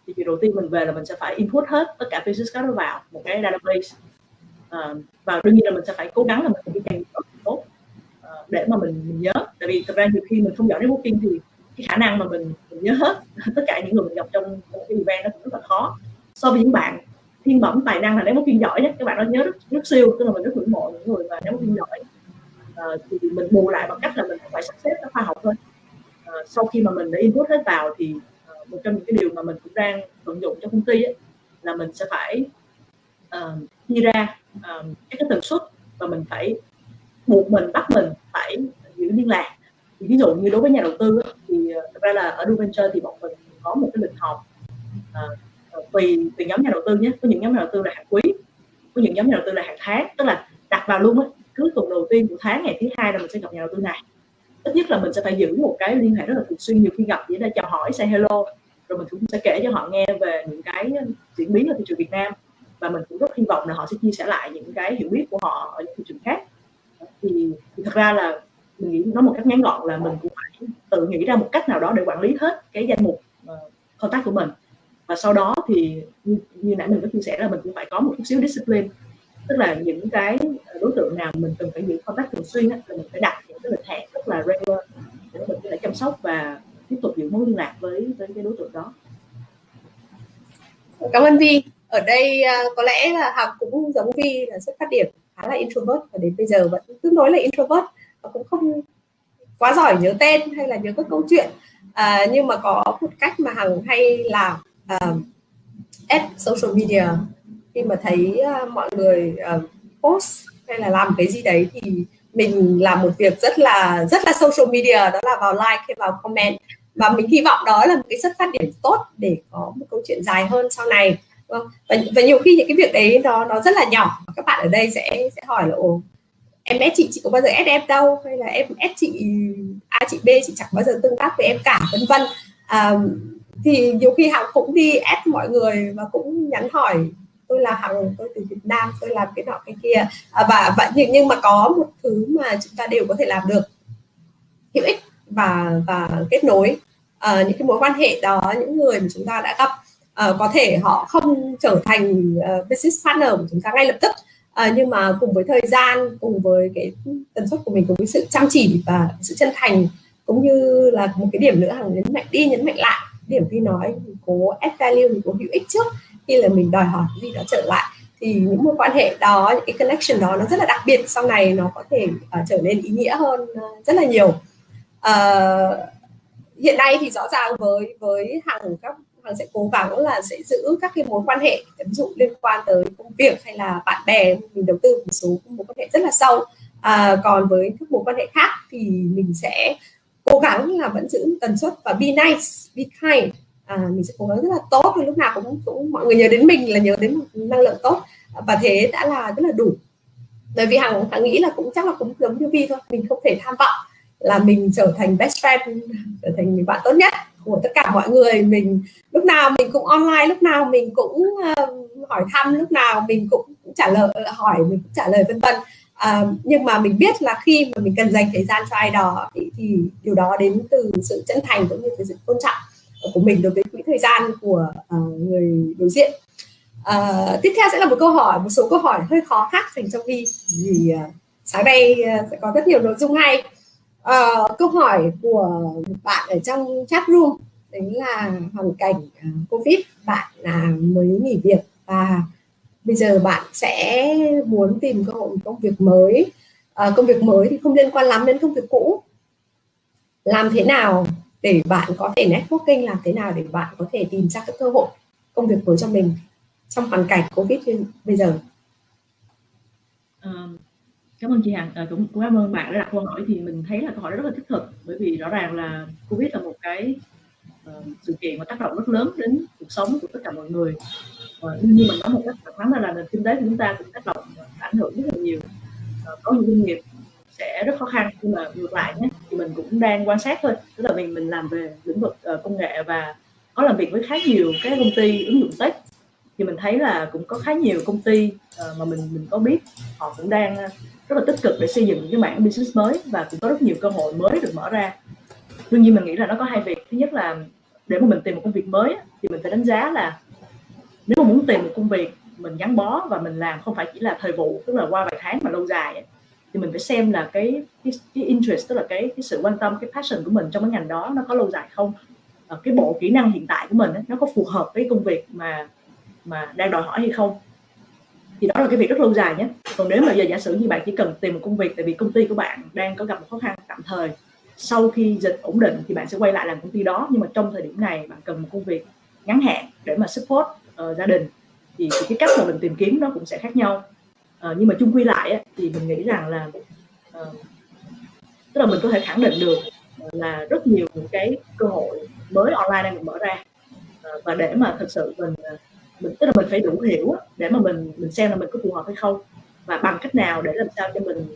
thì việc đầu tiên mình về là mình sẽ phải input hết tất cả business card đó vào một cái database, và đương nhiên là mình sẽ phải cố gắng là mình đi càng tốt để mà mình nhớ. Tại vì thực ra nhiều khi mình không giỏi networking thì cái khả năng mà mình nhớ hết tất cả những người mình gặp trong một cái event nó cũng rất là khó. So với những bạn thiên bẩm tài năng là networking giỏi nhé, các bạn đó nhớ rất siêu, tức là mình rất ngưỡng mộ những người mà networking giỏi. Thì mình bù lại bằng cách là mình phải sắp xếp nó khoa học thôi. Sau khi mà mình đã input hết vào thì một trong những cái điều mà mình cũng đang vận dụng trong công ty ấy, là mình sẽ phải chia ra các cái tần suất và mình phải bắt mình phải giữ liên lạc. Thì ví dụ như đối với nhà đầu tư ấy, thì thực ra là ở DoVenture thì bọn mình có một cái lịch họp tùy nhóm nhà đầu tư nhé. Có những nhóm nhà đầu tư là hàng quý, có những nhóm nhà đầu tư là hàng tháng, tức là đặt vào luôn ấy, cứ tuần đầu tiên của tháng, ngày thứ hai là mình sẽ gặp nhà đầu tư này. Ít nhất là mình sẽ phải giữ một cái liên hệ rất là thường xuyên, nhiều khi gặp chỉ để chào hỏi, say hello, rồi mình cũng sẽ kể cho họ nghe về những cái diễn biến ở thị trường Việt Nam, và mình cũng rất hy vọng là họ sẽ chia sẻ lại những cái hiểu biết của họ ở những thị trường khác. Thì thật ra là mình nghĩ nó một cách ngắn gọn là mình cũng phải tự nghĩ ra một cách nào đó để quản lý hết cái danh mục contact của mình, và sau đó thì như nãy mình có chia sẻ là mình cũng phải có một chút xíu discipline, tức là những cái đối tượng nào mình cần phải giữ contact thường xuyên thì mình phải đặt những cái lịch hẹn rất là regular để mình có thể chăm sóc và tiếp tục giữ mối liên lạc với cái đối tượng đó. Cảm ơn Vi. Ở đây có lẽ là Hằng cũng giống Vi là xuất phát điểm khá là introvert và đến bây giờ vẫn tương đối là introvert và cũng không quá giỏi nhớ tên hay là nhớ các câu chuyện, nhưng mà có một cách mà Hằng hay làm add social media. Khi mà thấy mọi người post hay là làm cái gì đấy thì mình làm một việc rất là social media, đó là vào like hay vào comment, và mình hy vọng đó là một cái xuất phát điểm tốt để có một câu chuyện dài hơn sau này. Và nhiều khi những cái việc đấy nó rất là nhỏ, các bạn ở đây sẽ hỏi là ồ, em add chị có bao giờ add em đâu, hay là em add chị A chị B chị chẳng bao giờ tương tác với em cả, vân vân. Thì nhiều khi Hằng cũng đi add mọi người và cũng nhắn hỏi tôi là Hằng, tôi từ Việt Nam, tôi làm cái nọ cái kia, và nhưng mà có một thứ mà chúng ta đều có thể làm được hữu ích và kết nối những cái mối quan hệ đó. Những người mà chúng ta đã gặp có thể họ không trở thành business partner của chúng ta ngay lập tức, nhưng mà cùng với thời gian, cùng với cái tần suất của mình, cùng với sự chăm chỉ và sự chân thành, cũng như là một cái điểm nữa Hằng nhấn mạnh lại điểm khi nói mình cố add value, mình cố hữu ích trước khi là mình đòi hỏi cái gì đó trở lại, thì những mối quan hệ đó, những cái connection đó nó rất là đặc biệt, sau này nó có thể trở nên ý nghĩa hơn rất là nhiều. Hiện nay thì rõ ràng với Hằng sẽ cố gắng là sẽ giữ các cái mối quan hệ, ví dụ liên quan tới công việc hay là bạn bè, mình đầu tư một số mối quan hệ rất là sâu. Còn với các mối quan hệ khác thì mình sẽ cố gắng là vẫn giữ tần suất và be nice, be kind. Mình sẽ cố gắng rất là tốt, lúc nào cũng mọi người nhớ đến mình là nhớ đến một năng lượng tốt, và thế đã là rất là đủ. Bởi vì Hằng nghĩ là cũng chắc là cũng giống như Vi thôi, mình không thể tham vọng là mình trở thành best friend, trở thành người bạn tốt nhất của tất cả mọi người. Mình lúc nào mình cũng online, lúc nào mình cũng hỏi thăm, lúc nào mình cũng trả lời hỏi, mình cũng trả lời vân vân. Nhưng mà mình biết là khi mà mình cần dành thời gian cho ai đó thì điều đó đến từ sự chân thành cũng như từ sự tôn trọng của mình đối với quỹ thời gian của người đối diện. Tiếp theo sẽ là một số câu hỏi hơi khó khác dành cho Vi, vì sáng nay sẽ có rất nhiều nội dung hay. Câu hỏi của một bạn ở trong chat room đấy là hoàn cảnh Covid, bạn mới nghỉ việc và bây giờ bạn sẽ muốn tìm cơ hội công việc mới. Công việc mới thì không liên quan lắm đến công việc cũ. Làm thế nào để bạn có thể networking, làm thế nào để bạn có thể tìm ra các cơ hội công việc mới cho mình trong hoàn cảnh Covid như bây giờ? Cảm ơn chị Hằng, cũng cảm ơn bạn đã đặt câu hỏi. Thì mình thấy là câu hỏi rất là thiết thực, bởi vì rõ ràng là Covid là một cái sự kiện mà tác động rất lớn đến cuộc sống của tất cả mọi người. Như mình nói một cách thẳng thắn là nền kinh tế của chúng ta cũng tác động ảnh hưởng rất là nhiều. Có những doanh nghiệp sẽ rất khó khăn, nhưng mà ngược lại nhé, thì mình cũng đang quan sát thôi. Tức là mình làm về lĩnh vực công nghệ và có làm việc với khá nhiều các công ty ứng dụng tech, thì mình thấy là cũng có khá nhiều công ty mà mình có biết họ cũng đang rất là tích cực để xây dựng những cái mảng business mới, và cũng có rất nhiều cơ hội mới được mở ra. Đương nhiên mình nghĩ là nó có hai việc. Thứ nhất là để mà mình tìm một công việc mới thì mình phải đánh giá là nếu mà muốn tìm một công việc mình gắn bó và mình làm không phải chỉ là thời vụ, tức là qua vài tháng mà lâu dài, thì mình phải xem là cái interest, tức là cái sự quan tâm, cái passion của mình trong cái ngành đó nó có lâu dài không, cái bộ kỹ năng hiện tại của mình nó có phù hợp với công việc mà đang đòi hỏi hay không. Thì đó là cái việc rất lâu dài nhé. Còn nếu mà giờ giả sử như bạn chỉ cần tìm một công việc tại vì công ty của bạn đang có gặp một khó khăn tạm thời, sau khi dịch ổn định thì bạn sẽ quay lại làm công ty đó, nhưng mà trong thời điểm này bạn cần một công việc ngắn hạn để mà support gia đình, thì cái cách mà mình tìm kiếm nó cũng sẽ khác nhau. Nhưng mà chung quy lại thì mình nghĩ rằng là tức là mình có thể khẳng định được là rất nhiều những cái cơ hội mới online đang được mở ra, và để mà thực sự mình tức là mình phải đủ hiểu để mà mình xem là mình có phù hợp hay không, và bằng cách nào để làm sao cho mình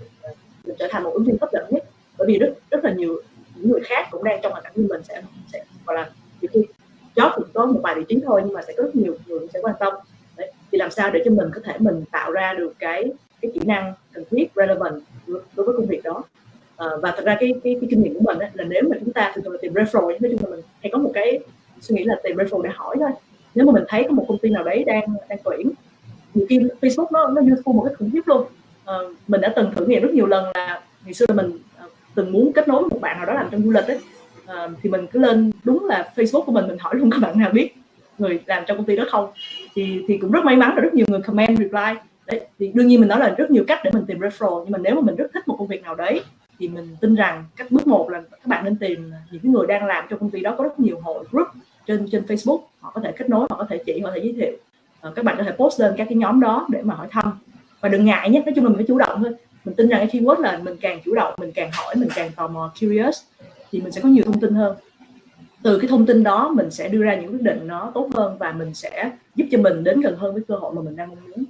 trở thành một ứng viên hấp dẫn nhất. Bởi vì rất là nhiều những người khác cũng đang trong hoàn cảnh như mình sẽ gọi là nhiều khi job cũng có một vài địa chính thôi, nhưng mà sẽ có rất nhiều người sẽ quan tâm. Đấy, thì làm sao để cho mình có thể mình tạo ra được cái kỹ năng cần thiết relevant đối với công việc đó. Và thật ra cái kinh nghiệm của mình là nếu mà chúng ta thường tìm referral, nói chung là mình hay có một cái suy nghĩ là tìm referral để hỏi thôi. Nếu mà mình thấy có một công ty nào đấy đang tuyển, nhiều khi Facebook nó useful một cách khủng khiếp luôn. Mình đã từng thử nghiệm rất nhiều lần là ngày xưa mình từng muốn kết nối với một bạn nào đó làm trong du lịch ấy, thì mình cứ lên đúng là Facebook của mình hỏi luôn các bạn nào biết người làm trong công ty đó không, thì cũng rất may mắn là rất nhiều người comment reply. Đấy, thì đương nhiên mình nói là rất nhiều cách để mình tìm referral, nhưng mà nếu mà mình rất thích một công việc nào đấy thì mình tin rằng cách bước một là các bạn nên tìm những cái người đang làm trong công ty đó. Có rất nhiều hội group trên Facebook, họ có thể kết nối, họ có thể chỉ, họ có thể giới thiệu. Các bạn có thể post lên các cái nhóm đó để mà hỏi thăm, và đừng ngại nhé. Nói chung là mình phải chủ động thôi. Mình tin rằng cái keyword là mình càng chủ động, mình càng hỏi, mình càng tò mò, curious, thì mình sẽ có nhiều thông tin hơn. Từ cái thông tin đó mình sẽ đưa ra những quyết định nó tốt hơn, và mình sẽ giúp cho mình đến gần hơn với cơ hội mà mình đang mong muốn.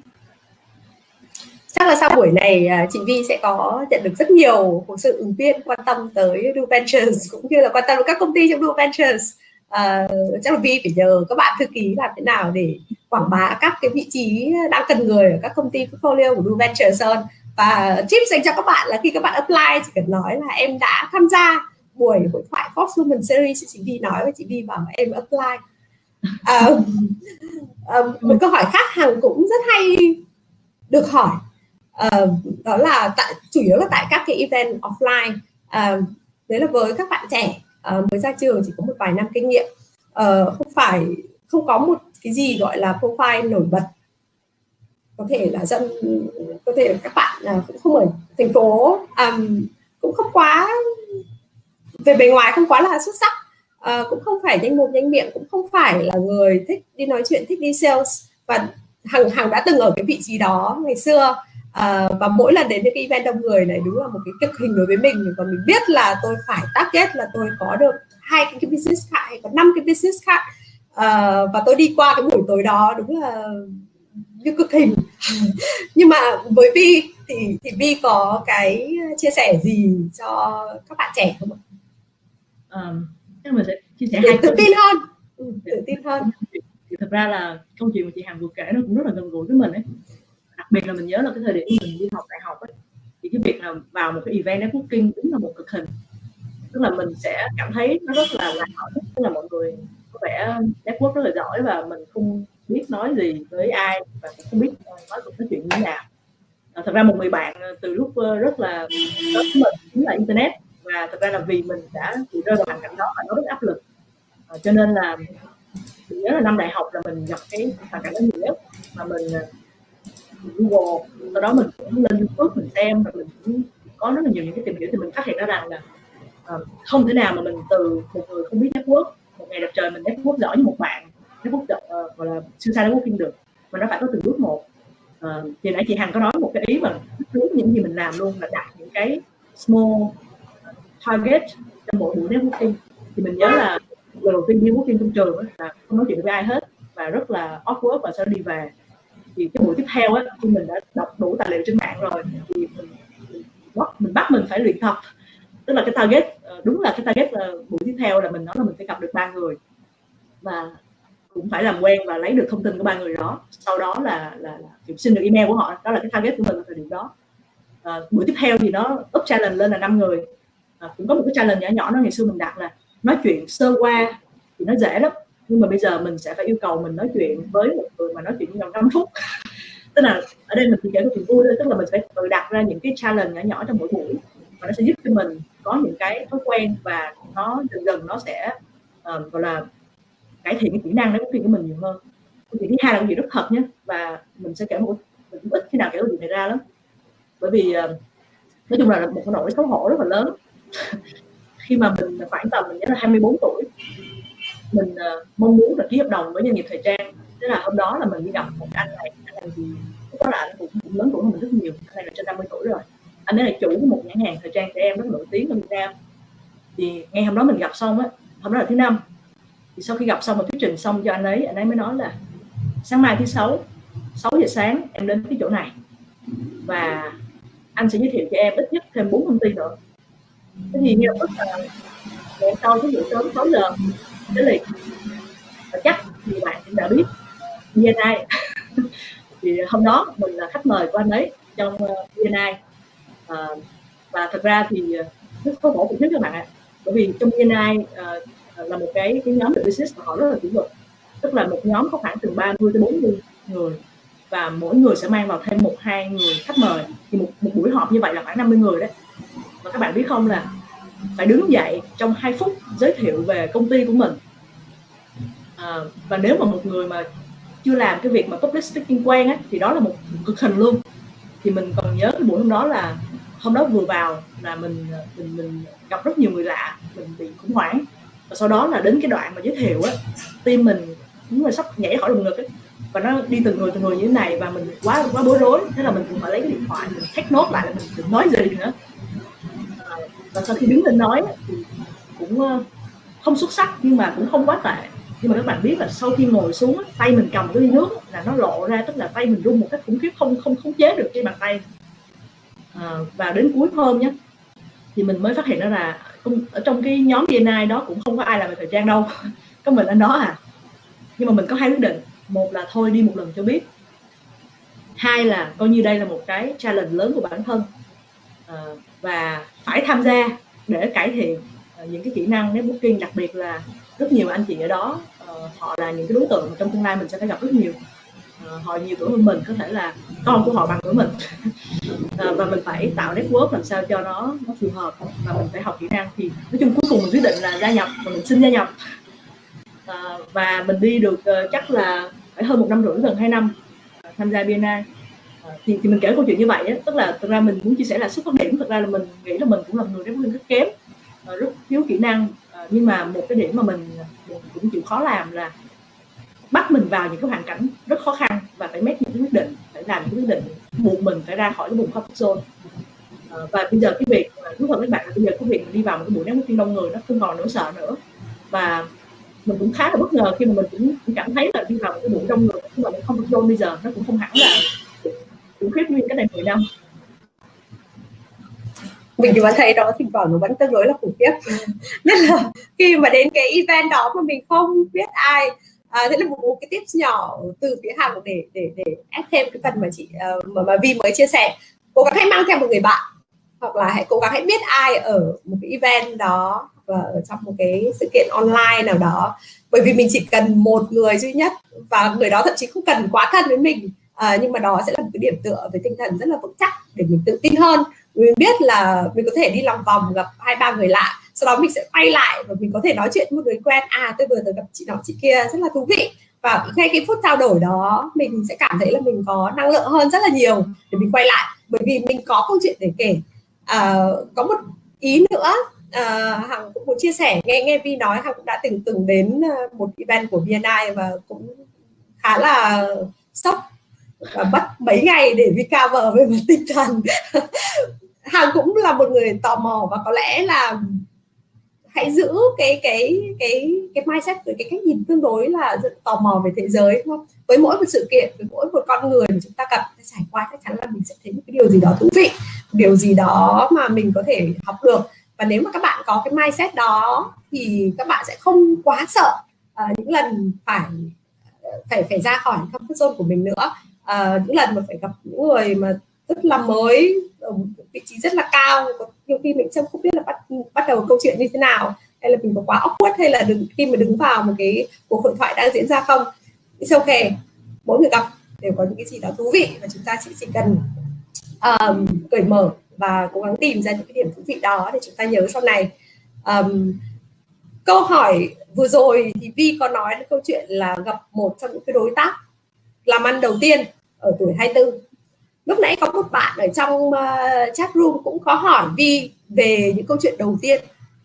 Chắc là sau buổi này chị Vi sẽ có nhận được rất nhiều hồ sơ ứng viên quan tâm tới Do Ventures, cũng như là quan tâm đến các công ty trong Do Ventures. Chắc là Vi phải nhờ các bạn thư ký làm thế nào để quảng bá các cái vị trí đang cần người ở các công ty portfolio của Do Ventures hơn. Và tip dành cho các bạn là khi các bạn apply chỉ cần nói là em đã tham gia buổi hội thoại Forbes Women Series, chị Vi nói và chị Vi bảo là em apply. Một câu hỏi khác Hằng cũng rất hay được hỏi, đó là chủ yếu là tại các cái event offline. Đấy là với các bạn trẻ mới ra trường chỉ có một vài năm kinh nghiệm, không có một cái gì gọi là profile nổi bật, có thể là có thể là các bạn cũng không ở thành phố, cũng không quá về bề ngoài không quá là xuất sắc, cũng không phải nhanh mồm nhanh miệng, cũng không phải là người thích đi nói chuyện, thích đi sales. Và Hằng đã từng ở cái vị trí đó ngày xưa, và mỗi lần đến những cái event đông người này đúng là một cái cực hình đối với mình. Và mình biết là tôi phải target là tôi có được 2 cái business khác hay có 5 cái business khác, và tôi đi qua cái buổi tối đó đúng là như cực hình. Nhưng mà với Vi thì Vi có cái chia sẻ gì cho các bạn trẻ không ạ? Chắc mình sẽ chia sẻ để tự tin hơn. Tự tin hơn. Thì thật ra là câu chuyện mà chị Hằng vừa kể nó cũng rất là gần gũi với mình ấy. Đặc biệt là mình nhớ là cái thời điểm mình đi học đại học ấy, thì cái việc là vào một cái event networking đúng là một cực hình. Tức là mình sẽ cảm thấy nó rất là lạc hậu, tức là mọi người có vẻ network rất là giỏi và mình không biết nói gì với ai và cũng không biết nói chuyện như thế nào. Thật ra một người bạn từ lúc rất là lớn của mình chính là internet, và thật ra là vì mình đã bị rơi vào hoàn cảnh đó và nó rất áp lực, cho nên là mình nhớ là năm đại học là mình gặp cái hoàn cảnh đó nhiều nhất, mà mình Google, sau đó mình cũng lên YouTube mình xem, và mình cũng có rất là nhiều những cái tìm hiểu, thì mình phát hiện ra rằng là không thể nào mà mình từ một người không biết network một ngày đẹp trời mình network giỏi như một bạn network gọi là siêu sai networking được, mà nó phải có từng bước một. Thì nãy chị Hằng có nói một cái ý mà đúng những gì mình làm luôn, là đặt những cái small target trong mỗi buổi networking. Thì mình nhớ là lần đầu tiên networking trong trường là không nói chuyện với ai hết và rất là awkward, và sau đó đi về. Thì cái buổi tiếp theo á, khi mình đã đọc đủ tài liệu trên mạng rồi thì mình bắt mình phải luyện tập. Tức là cái target, đúng là cái target là buổi tiếp theo là mình nói là mình phải gặp được 3 người và cũng phải làm quen và lấy được thông tin của 3 người đó. Sau đó là xin được email của họ. Đó là cái target của mình ở thời điểm đó. Buổi tiếp theo thì nó up challenge lên là 5 người. Cũng có một cái challenge nhỏ nhỏ đó ngày xưa mình đặt là nói chuyện sơ qua thì nó dễ lắm. Nhưng mà bây giờ mình sẽ phải yêu cầu mình nói chuyện với một người mà nói chuyện trong 5 phút. Tức là ở đây mình chỉ kể câu chuyện vui thôi, tức là mình phải tự đặt ra những cái challenge nhỏ nhỏ trong mỗi buổi, và nó sẽ giúp cho mình có những cái thói quen, và nó dần dần nó sẽ gọi là cải thiện cái kỹ năng đấy, của mình nhiều hơn. Câu chuyện thứ hai là câu chuyện rất thật nhé, và mình sẽ kể mình cũng ít khi nào kể câu chuyện này ra lắm, bởi vì nói chung là một cái nỗi xấu hổ rất là lớn. Khi mà mình khoảng tầm mình nhớ là 24 tuổi, mình mong muốn là ký hợp đồng với doanh nghiệp thời trang. Thế là hôm đó là mình đi gặp một anh này thì lúc đó là anh cũng lớn tuổi hơn mình rất nhiều, anh này là trên 50 tuổi rồi. Anh ấy là chủ của một nhãn hàng thời trang trẻ em rất nổi tiếng ở Việt Nam. Thì ngay hôm đó mình gặp xong á, hôm đó là thứ Năm, thì sau khi gặp xong và thuyết trình xong cho anh ấy mới nói là sáng mai thứ Sáu 6 giờ sáng em đến cái chỗ này, và anh sẽ giới thiệu cho em ít nhất thêm 4 công ty nữa. Thế thì như tức là ngày sau cái buổi sớm 6 giờ đến liền, và chắc thì bạn cũng đã biết BNI. Thì hôm đó mình là khách mời của anh ấy trong BNI, và thật ra thì rất có bổ một chút các bạn ạ, bởi vì trong BNI là một cái nhóm The Business mà họ rất là kỷ luật, tức là một nhóm có khoảng từ 30 tới 40 người, và mỗi người sẽ mang vào thêm 1-2 người khách mời, thì một buổi họp như vậy là khoảng 50 người đấy. Và các bạn biết không, là phải đứng dậy trong 2 phút giới thiệu về công ty của mình. Và nếu mà một người mà chưa làm cái việc mà public speaking quen á, thì đó là một cực hình luôn. Thì mình còn nhớ cái buổi hôm đó là hôm đó vừa vào là mình gặp rất nhiều người lạ, mình bị khủng hoảng. Và sau đó là đến cái đoạn mà giới thiệu á, tim mình đúng là sắp nhảy khỏi lồng ngực ấy, và nó đi từng người như thế này, và mình quá bối rối. Thế là mình cũng phải lấy cái điện thoại mình take note lại là mình đừng nói gì nữa. Và sau khi đứng lên nói thì cũng không xuất sắc nhưng mà cũng không quá tệ. Nhưng mà các bạn biết là sau khi ngồi xuống, tay mình cầm cái ly nước là nó lộ ra, tức là tay mình run một cách khủng khiếp, không khống chế được cái bàn tay. Và đến cuối hôm nhé, thì mình mới phát hiện ra là ở trong cái nhóm BNI đó cũng không có ai làm về thời trang đâu, có mình anh đó à. Nhưng mà mình có 2 quyết định, một là thôi đi một lần cho biết, 2 là coi như đây là một cái challenge lớn của bản thân, và phải tham gia để cải thiện những cái kỹ năng networking. Đặc biệt là rất nhiều anh chị ở đó, họ là những cái đối tượng mà trong tương lai mình sẽ phải gặp rất nhiều. Họ nhiều tuổi hơn mình, có thể là con của họ bằng tuổi mình. Và mình phải tạo network làm sao cho nó phù hợp, và mình phải học kỹ năng. Thì nói chung cuối cùng mình quyết định là gia nhập, và mình xin gia nhập. Và mình đi được chắc là phải hơn 1 năm rưỡi, gần 2 năm tham gia BNI. Thì mình kể câu chuyện như vậy ấy, tức là thực ra mình muốn chia sẻ là xuất phát điểm thực ra là mình nghĩ là mình cũng là người networking rất kém, rất thiếu kỹ năng. Nhưng mà một cái điểm mà mình cũng chịu khó làm là bắt mình vào những cái hoàn cảnh rất khó khăn, và phải make những cái quyết định, phải làm những quyết định buộc mình phải ra khỏi cái vùng comfort zone. Và bây giờ cái việc thú thật với bạn là bây giờ cái việc mình đi vào một cái buổi networking đông người nó không còn nỗi sợ nữa. Và mình cũng khá là bất ngờ khi mà mình cũng cảm thấy là đi vào một cái buổi đông người, nhưng mà mình comfort zone bây giờ nó cũng không hẳn là khủng khiếp như cái này 10 năm. Mình thì vẫn thấy đó thỉnh thoảng nó vẫn tương đối là khủng khiếp. Nhất là khi mà đến cái event đó mà mình không biết ai. Thế là một cái tips nhỏ từ phía Hằng để add thêm cái phần mà chị mà Vi mới chia sẻ. Cố gắng hãy mang theo một người bạn, hoặc là hãy cố gắng hãy biết ai ở một cái event đó, và ở trong một cái sự kiện online nào đó. Bởi vì mình chỉ cần một người duy nhất, và người đó thậm chí không cần quá thân với mình, nhưng mà đó sẽ là một cái điểm tựa về tinh thần rất là vững chắc để mình tự tin hơn. Mình biết là mình có thể đi lòng vòng gặp 2-3 người lạ, sau đó mình sẽ quay lại và mình có thể nói chuyện với một người quen, tôi vừa gặp chị nọ chị kia rất là thú vị, và ngay cái phút trao đổi đó mình sẽ cảm thấy là mình có năng lượng hơn rất là nhiều để mình quay lại, bởi vì mình có câu chuyện để kể. Có một ý nữa Hằng cũng muốn chia sẻ, nghe Vi nói Hằng cũng đã từng đến một event của BNI và cũng khá là sốc và mất mấy ngày để recover về mặt tinh thần. Hằng cũng là một người tò mò, và có lẽ là hãy giữ cái mindset, cái cách nhìn tương đối là tò mò về thế giới, đúng không? Với mỗi một sự kiện, với mỗi một con người mà chúng ta cần phải trải qua, chắc chắn là mình sẽ thấy một cái điều gì đó thú vị, điều gì đó mà mình có thể học được. Và nếu mà các bạn có cái mindset đó thì các bạn sẽ không quá sợ những lần phải ra khỏi comfort zone của mình nữa, những lần mà phải gặp những người mà rất là mới ở một vị trí rất là cao, nhiều khi mình không biết là bắt đầu câu chuyện như thế nào, hay là mình có quá awkward, hay là khi mà đứng vào một cái cuộc hội thoại đang diễn ra không. It's okay, mỗi người gặp đều có những cái gì đó thú vị và chúng ta chỉ cần cởi mở và cố gắng tìm ra những cái điểm thú vị đó để chúng ta nhớ sau này. Câu hỏi vừa rồi thì Vi có nói đến câu chuyện là gặp một trong những cái đối tác làm ăn đầu tiên ở tuổi 24. Lúc nãy có một bạn ở trong chat room cũng có hỏi Vi về những câu chuyện đầu tiên.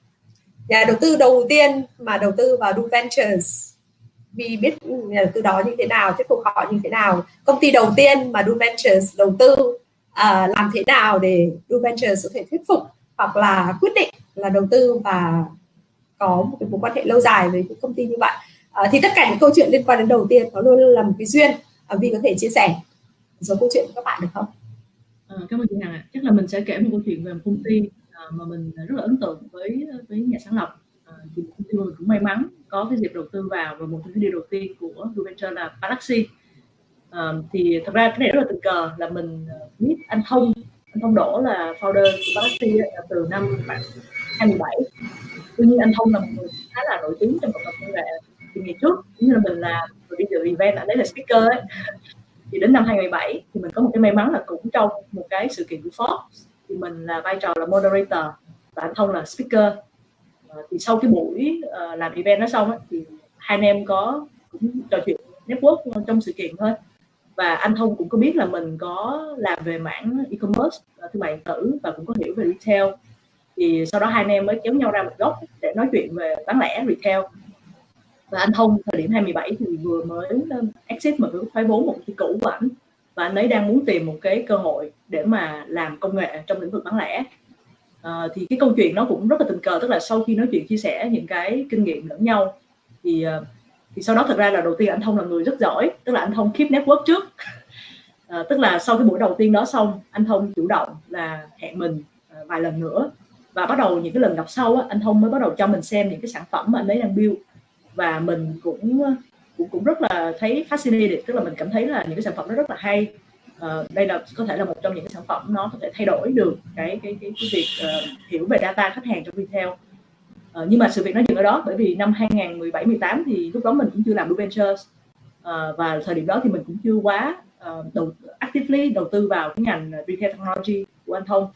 Nhà đầu tư đầu tiên mà đầu tư vào Do Ventures, Vi biết nhà đầu tư đó như thế nào, thuyết phục họ như thế nào. Công ty đầu tiên mà Do Ventures đầu tư làm thế nào để Do Ventures có thể thuyết phục hoặc là quyết định là đầu tư và có một cái mối quan hệ lâu dài với những công ty như vậy. Thì tất cả những câu chuyện liên quan đến đầu tiên nó luôn là một cái duyên. Vi có thể chia sẻ một số câu chuyện với các bạn được không? Cảm ơn chị Hằng ạ. Chắc là mình sẽ kể một câu chuyện về một công ty mà mình rất là ấn tượng với nhà sáng lập. Thì công ty mình cũng may mắn có cái dịp đầu tư vào, và một trong cái điều đầu tiên của Do Venture là Galaxy. Thì thật ra cái này rất là tình cờ là mình biết anh Thông Đỗ là founder của Galaxy từ năm 2017. Tuy nhiên anh Thông là một người khá là nổi tiếng trong cộng đồng công nghệ thì ngày trước, như là mình là người đi dự event, anh ấy là speaker ấy. Thì đến năm 2017 thì mình có một cái may mắn là cũng trong một cái sự kiện của Forbes thì mình là vai trò là moderator và anh Thông là speaker. Thì sau cái buổi làm event đó xong ấy, thì hai anh em có cũng trò chuyện network trong sự kiện thôi, và anh Thông cũng có biết là mình có làm về mảng e-commerce, thương mại điện tử và cũng có hiểu về retail. Thì sau đó hai anh em mới kéo nhau ra một góc để nói chuyện về bán lẻ retail. Và anh Thông thời điểm 2017 thì vừa mới exit một cái thoái vốn một công ty cũ của ảnh, và anh ấy đang muốn tìm một cái cơ hội để mà làm công nghệ trong lĩnh vực bán lẻ. Thì cái câu chuyện nó cũng rất là tình cờ, tức là sau khi nói chuyện chia sẻ những cái kinh nghiệm lẫn nhau thì sau đó thật ra là đầu tiên anh Thông là người rất giỏi, tức là anh Thông keep network trước. Tức là sau cái buổi đầu tiên đó xong, anh Thông chủ động là hẹn mình vài lần nữa, và bắt đầu những cái lần gặp sau á, anh Thông mới bắt đầu cho mình xem những cái sản phẩm mà anh ấy đang build, và mình cũng rất là thấy fascinated, tức là mình cảm thấy là những cái sản phẩm đó rất là hay. Đây là có thể là một trong những cái sản phẩm nó có thể thay đổi được cái việc hiểu về data khách hàng trong retail. Nhưng mà sự việc nó dừng ở đó, bởi vì năm 2017-18 thì lúc đó mình cũng chưa làm Do Ventures, và thời điểm đó thì mình cũng chưa quá actively đầu tư vào cái ngành retail technology của anh Thông.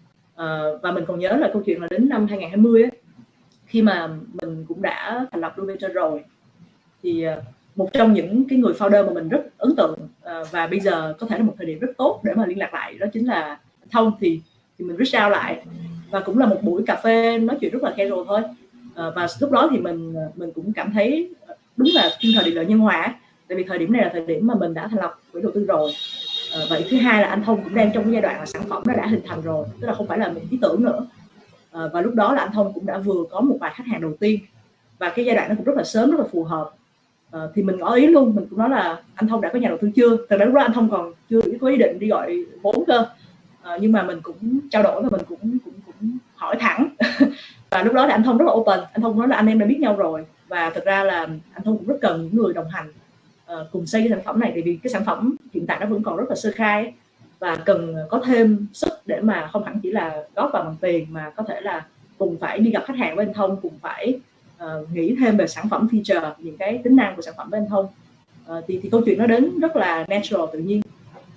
Và mình còn nhớ là câu chuyện là đến năm 2020 ấy, khi mà mình cũng đã thành lập Do Venture rồi, thì một trong những cái người founder mà mình rất ấn tượng và bây giờ có thể là một thời điểm rất tốt để mà liên lạc lại, đó chính là Thông. Thì mình reach out lại, và cũng là một buổi cà phê nói chuyện rất là casual thôi. Và lúc đó thì mình cũng cảm thấy đúng là thời điểm là nhân hòa, tại vì thời điểm này là thời điểm mà mình đã thành lập quỹ đầu tư rồi. Vậy thứ hai là anh Thông cũng đang trong cái giai đoạn là sản phẩm nó đã hình thành rồi, tức là không phải là một ý tưởng nữa. Và lúc đó là anh Thông cũng đã vừa có một vài khách hàng đầu tiên, và cái giai đoạn nó cũng rất là sớm, rất là phù hợp. Thì mình ngỏ ý luôn, mình cũng nói là anh Thông đã có nhà đầu tư chưa. Thật ra lúc đó anh Thông còn chưa có ý định đi gọi vốn cơ, nhưng mà mình cũng trao đổi và mình cũng hỏi thẳng. Và lúc đó thì anh Thông rất là open, anh Thông nói là anh em đã biết nhau rồi, và thực ra là anh Thông cũng rất cần những người đồng hành cùng xây cái sản phẩm này, tại vì cái sản phẩm hiện tại nó vẫn còn rất là sơ khai ấy, và cần có thêm sức để mà không hẳn chỉ là góp vào bằng tiền, mà có thể là cùng phải đi gặp khách hàng với anh Thông, cùng phải nghĩ thêm về sản phẩm feature, những cái tính năng của sản phẩm với anh Thông. Thì câu chuyện nó đến rất là natural, tự nhiên.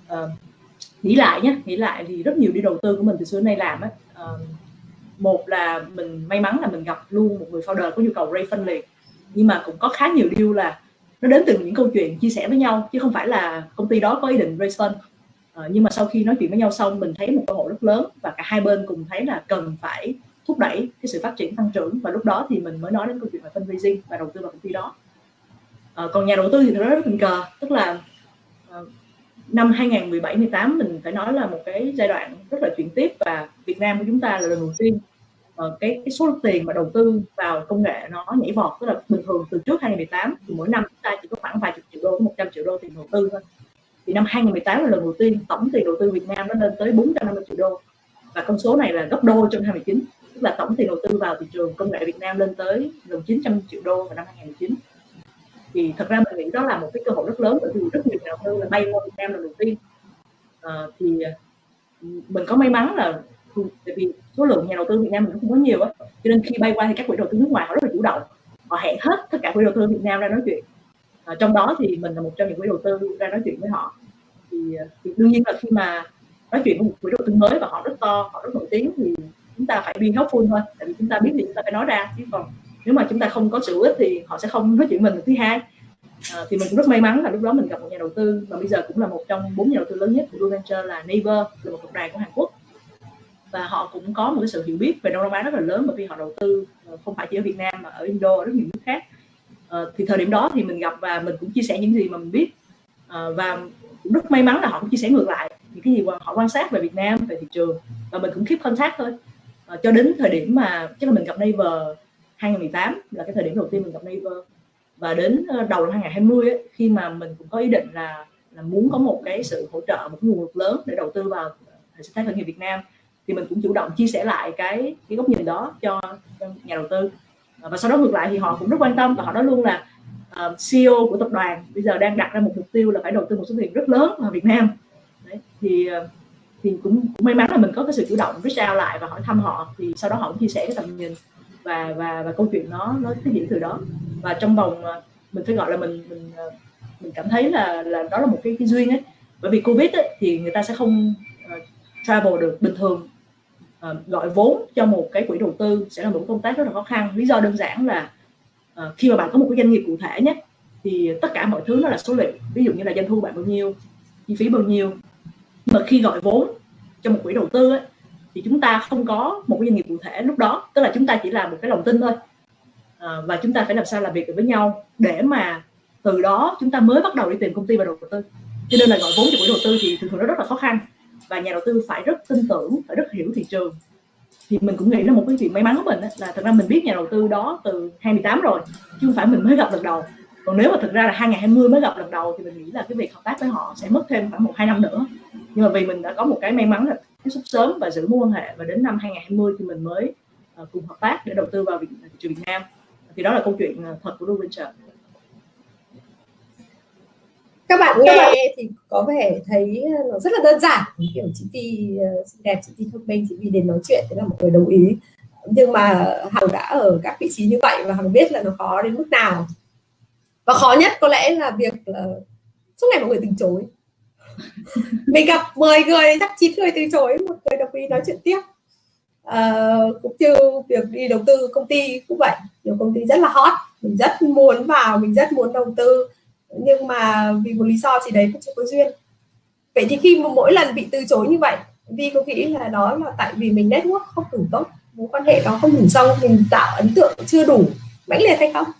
Nghĩ lại thì rất nhiều đi đầu tư của mình từ xưa đến nay làm ấy. Một là mình may mắn là mình gặp luôn một người founder có nhu cầu raise fund liền, nhưng mà cũng có khá nhiều deal là nó đến từ những câu chuyện chia sẻ với nhau, chứ không phải là công ty đó có ý định raise fund. Nhưng mà sau khi nói chuyện với nhau xong, mình thấy một cơ hội rất lớn, và cả hai bên cùng thấy là cần phải thúc đẩy cái sự phát triển tăng trưởng, và lúc đó thì mình mới nói đến câu chuyện là fundraising và đầu tư vào công ty đó. Còn nhà đầu tư thì nó rất tình cờ, tức là năm 2017-18 mình phải nói là một cái giai đoạn rất là chuyển tiếp, và Việt Nam của chúng ta là lần đầu tiên cái số tiền mà đầu tư vào công nghệ nó nhảy vọt. Tức là bình thường từ trước 2018 thì mỗi năm chúng ta chỉ có khoảng vài chục triệu đô đến 100 triệu đô tiền đầu tư thôi. Thì năm 2018 là lần đầu tiên tổng tiền đầu tư Việt Nam nó lên tới 450 triệu đô, và con số này là gấp đôi trong 2019, tức là tổng tiền đầu tư vào thị trường công nghệ Việt Nam lên tới gần 900 triệu đô vào năm 2019. Thì thật ra mình nghĩ đó là một cái cơ hội rất lớn, bởi vì rất nhiều nhà đầu tư là bay qua Việt Nam lần đầu tiên. Thì mình có may mắn là tại vì số lượng nhà đầu tư Việt Nam mình cũng không có nhiều á, cho nên khi bay qua thì các quỹ đầu tư nước ngoài họ rất là chủ động, họ hẹn hết tất cả quỹ đầu tư Việt Nam ra nói chuyện. Trong đó thì mình là một trong những quỹ đầu tư ra nói chuyện với họ. Thì đương nhiên là khi mà nói chuyện với một quỹ đầu tư mới và họ rất to, họ rất nổi tiếng thì chúng ta phải be helpful thôi, tại vì chúng ta biết thì chúng ta phải nói ra, chứ còn nếu mà chúng ta không có sự hữu ích thì họ sẽ không nói chuyện mình lần thứ hai. Thì mình cũng rất may mắn là lúc đó mình gặp một nhà đầu tư mà bây giờ cũng là một trong 4 nhà đầu tư lớn nhất của Blue Venture là Naver, là một tập đoàn của Hàn Quốc, và họ cũng có một cái sự hiểu biết về Đông Nam Á rất là lớn, bởi vì họ đầu tư không phải chỉ ở Việt Nam mà ở Indo, ở rất nhiều nước khác. Thì thời điểm đó thì mình gặp và mình cũng chia sẻ những gì mà mình biết, và cũng rất may mắn là họ cũng chia sẻ ngược lại những cái gì mà họ quan sát về Việt Nam, về thị trường, và mình cũng keep contact thôi. Cho đến thời điểm mà chắc là mình gặp Naver 2018 là cái thời điểm đầu tiên mình gặp Naver, và đến đầu năm 2020 ấy, khi mà mình cũng có ý định là muốn có một cái sự hỗ trợ, một nguồn lực lớn để đầu tư vào hệ sinh thái khởi nghiệp Việt Nam, thì mình cũng chủ động chia sẻ lại cái góc nhìn đó cho nhà đầu tư. Và sau đó ngược lại thì họ cũng rất quan tâm, và họ nói luôn là CEO của tập đoàn bây giờ đang đặt ra một mục tiêu là phải đầu tư một số tiền rất lớn vào Việt Nam. Đấy, thì cũng may mắn là mình có cái sự chủ động reach out lại và hỏi thăm họ, thì sau đó họ cũng chia sẻ cái tầm nhìn và câu chuyện nó tiếp diễn từ đó. Và trong vòng mình phải gọi là mình cảm thấy là đó là một cái duyên ấy, bởi vì Covid ấy, thì người ta sẽ không travel được. Bình thường gọi vốn cho một cái quỹ đầu tư sẽ là một công tác rất là khó khăn. Lý do đơn giản là khi mà bạn có một cái doanh nghiệp cụ thể nhé, thì tất cả mọi thứ nó là số liệu, ví dụ như là doanh thu bạn bao nhiêu, chi phí bao nhiêu. Mà khi gọi vốn cho một quỹ đầu tư ấy, thì chúng ta không có một cái doanh nghiệp cụ thể lúc đó, tức là chúng ta chỉ là một cái lòng tin thôi, và chúng ta phải làm sao làm việc được với nhau để mà từ đó chúng ta mới bắt đầu đi tìm công ty và đầu tư. Cho nên là gọi vốn cho quỹ đầu tư thì thường nó rất là khó khăn, và nhà đầu tư phải rất tin tưởng, phải rất hiểu thị trường. Thì mình cũng nghĩ là một cái chuyện may mắn của mình là thật ra mình biết nhà đầu tư đó từ 2018 rồi, chứ không phải mình mới gặp lần đầu. Còn nếu mà thực ra là 2020 mới gặp lần đầu thì mình nghĩ là cái việc hợp tác với họ sẽ mất thêm khoảng 1-2 năm nữa. Nhưng mà vì mình đã có một cái may mắn là tiếp xúc sớm và giữ mối quan hệ, và đến năm 2020 thì mình mới cùng hợp tác để đầu tư vào thị trường Việt Nam. Thì đó là câu chuyện thật của Blue Venture. Các bạn nghe thì có vẻ thấy nó rất là đơn giản, kiểu chị Vi xinh đẹp, chị Vi thông minh, chị Vi đến nói chuyện thế là mọi người đồng ý. Nhưng mà Hằng đã ở các vị trí như vậy và Hằng biết là nó khó đến mức nào. Và khó nhất có lẽ là việc là suốt ngày mọi người từ chối. Mình gặp 10 người chắc 9 người từ chối, một người đồng ý nói chuyện tiếp. Cũng như việc đi đầu tư công ty cũng vậy, nhiều công ty rất là hot, mình rất muốn vào, mình rất muốn đầu tư, nhưng mà vì một lý do gì đấy cũng chưa có duyên. Vậy thì khi mà mỗi lần bị từ chối như vậy, Vi có nghĩ là đó là tại vì mình network không đủ tốt, mối quan hệ đó không đủ sâu, mình tạo ấn tượng chưa đủ mãnh liệt hay không?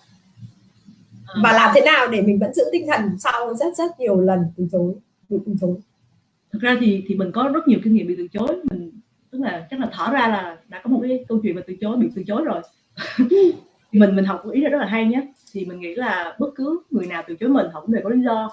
Và làm thế nào để mình vẫn giữ tinh thần sau rất nhiều lần bị từ chối? Thực ra thì mình có rất nhiều kinh nghiệm bị từ chối. Mình tức là chắc là thở ra là đã có một cái câu chuyện về bị từ chối rồi. mình học một ý rất là hay nhé. Thì mình nghĩ là bất cứ người nào từ chối mình họ cũng đều có lý do.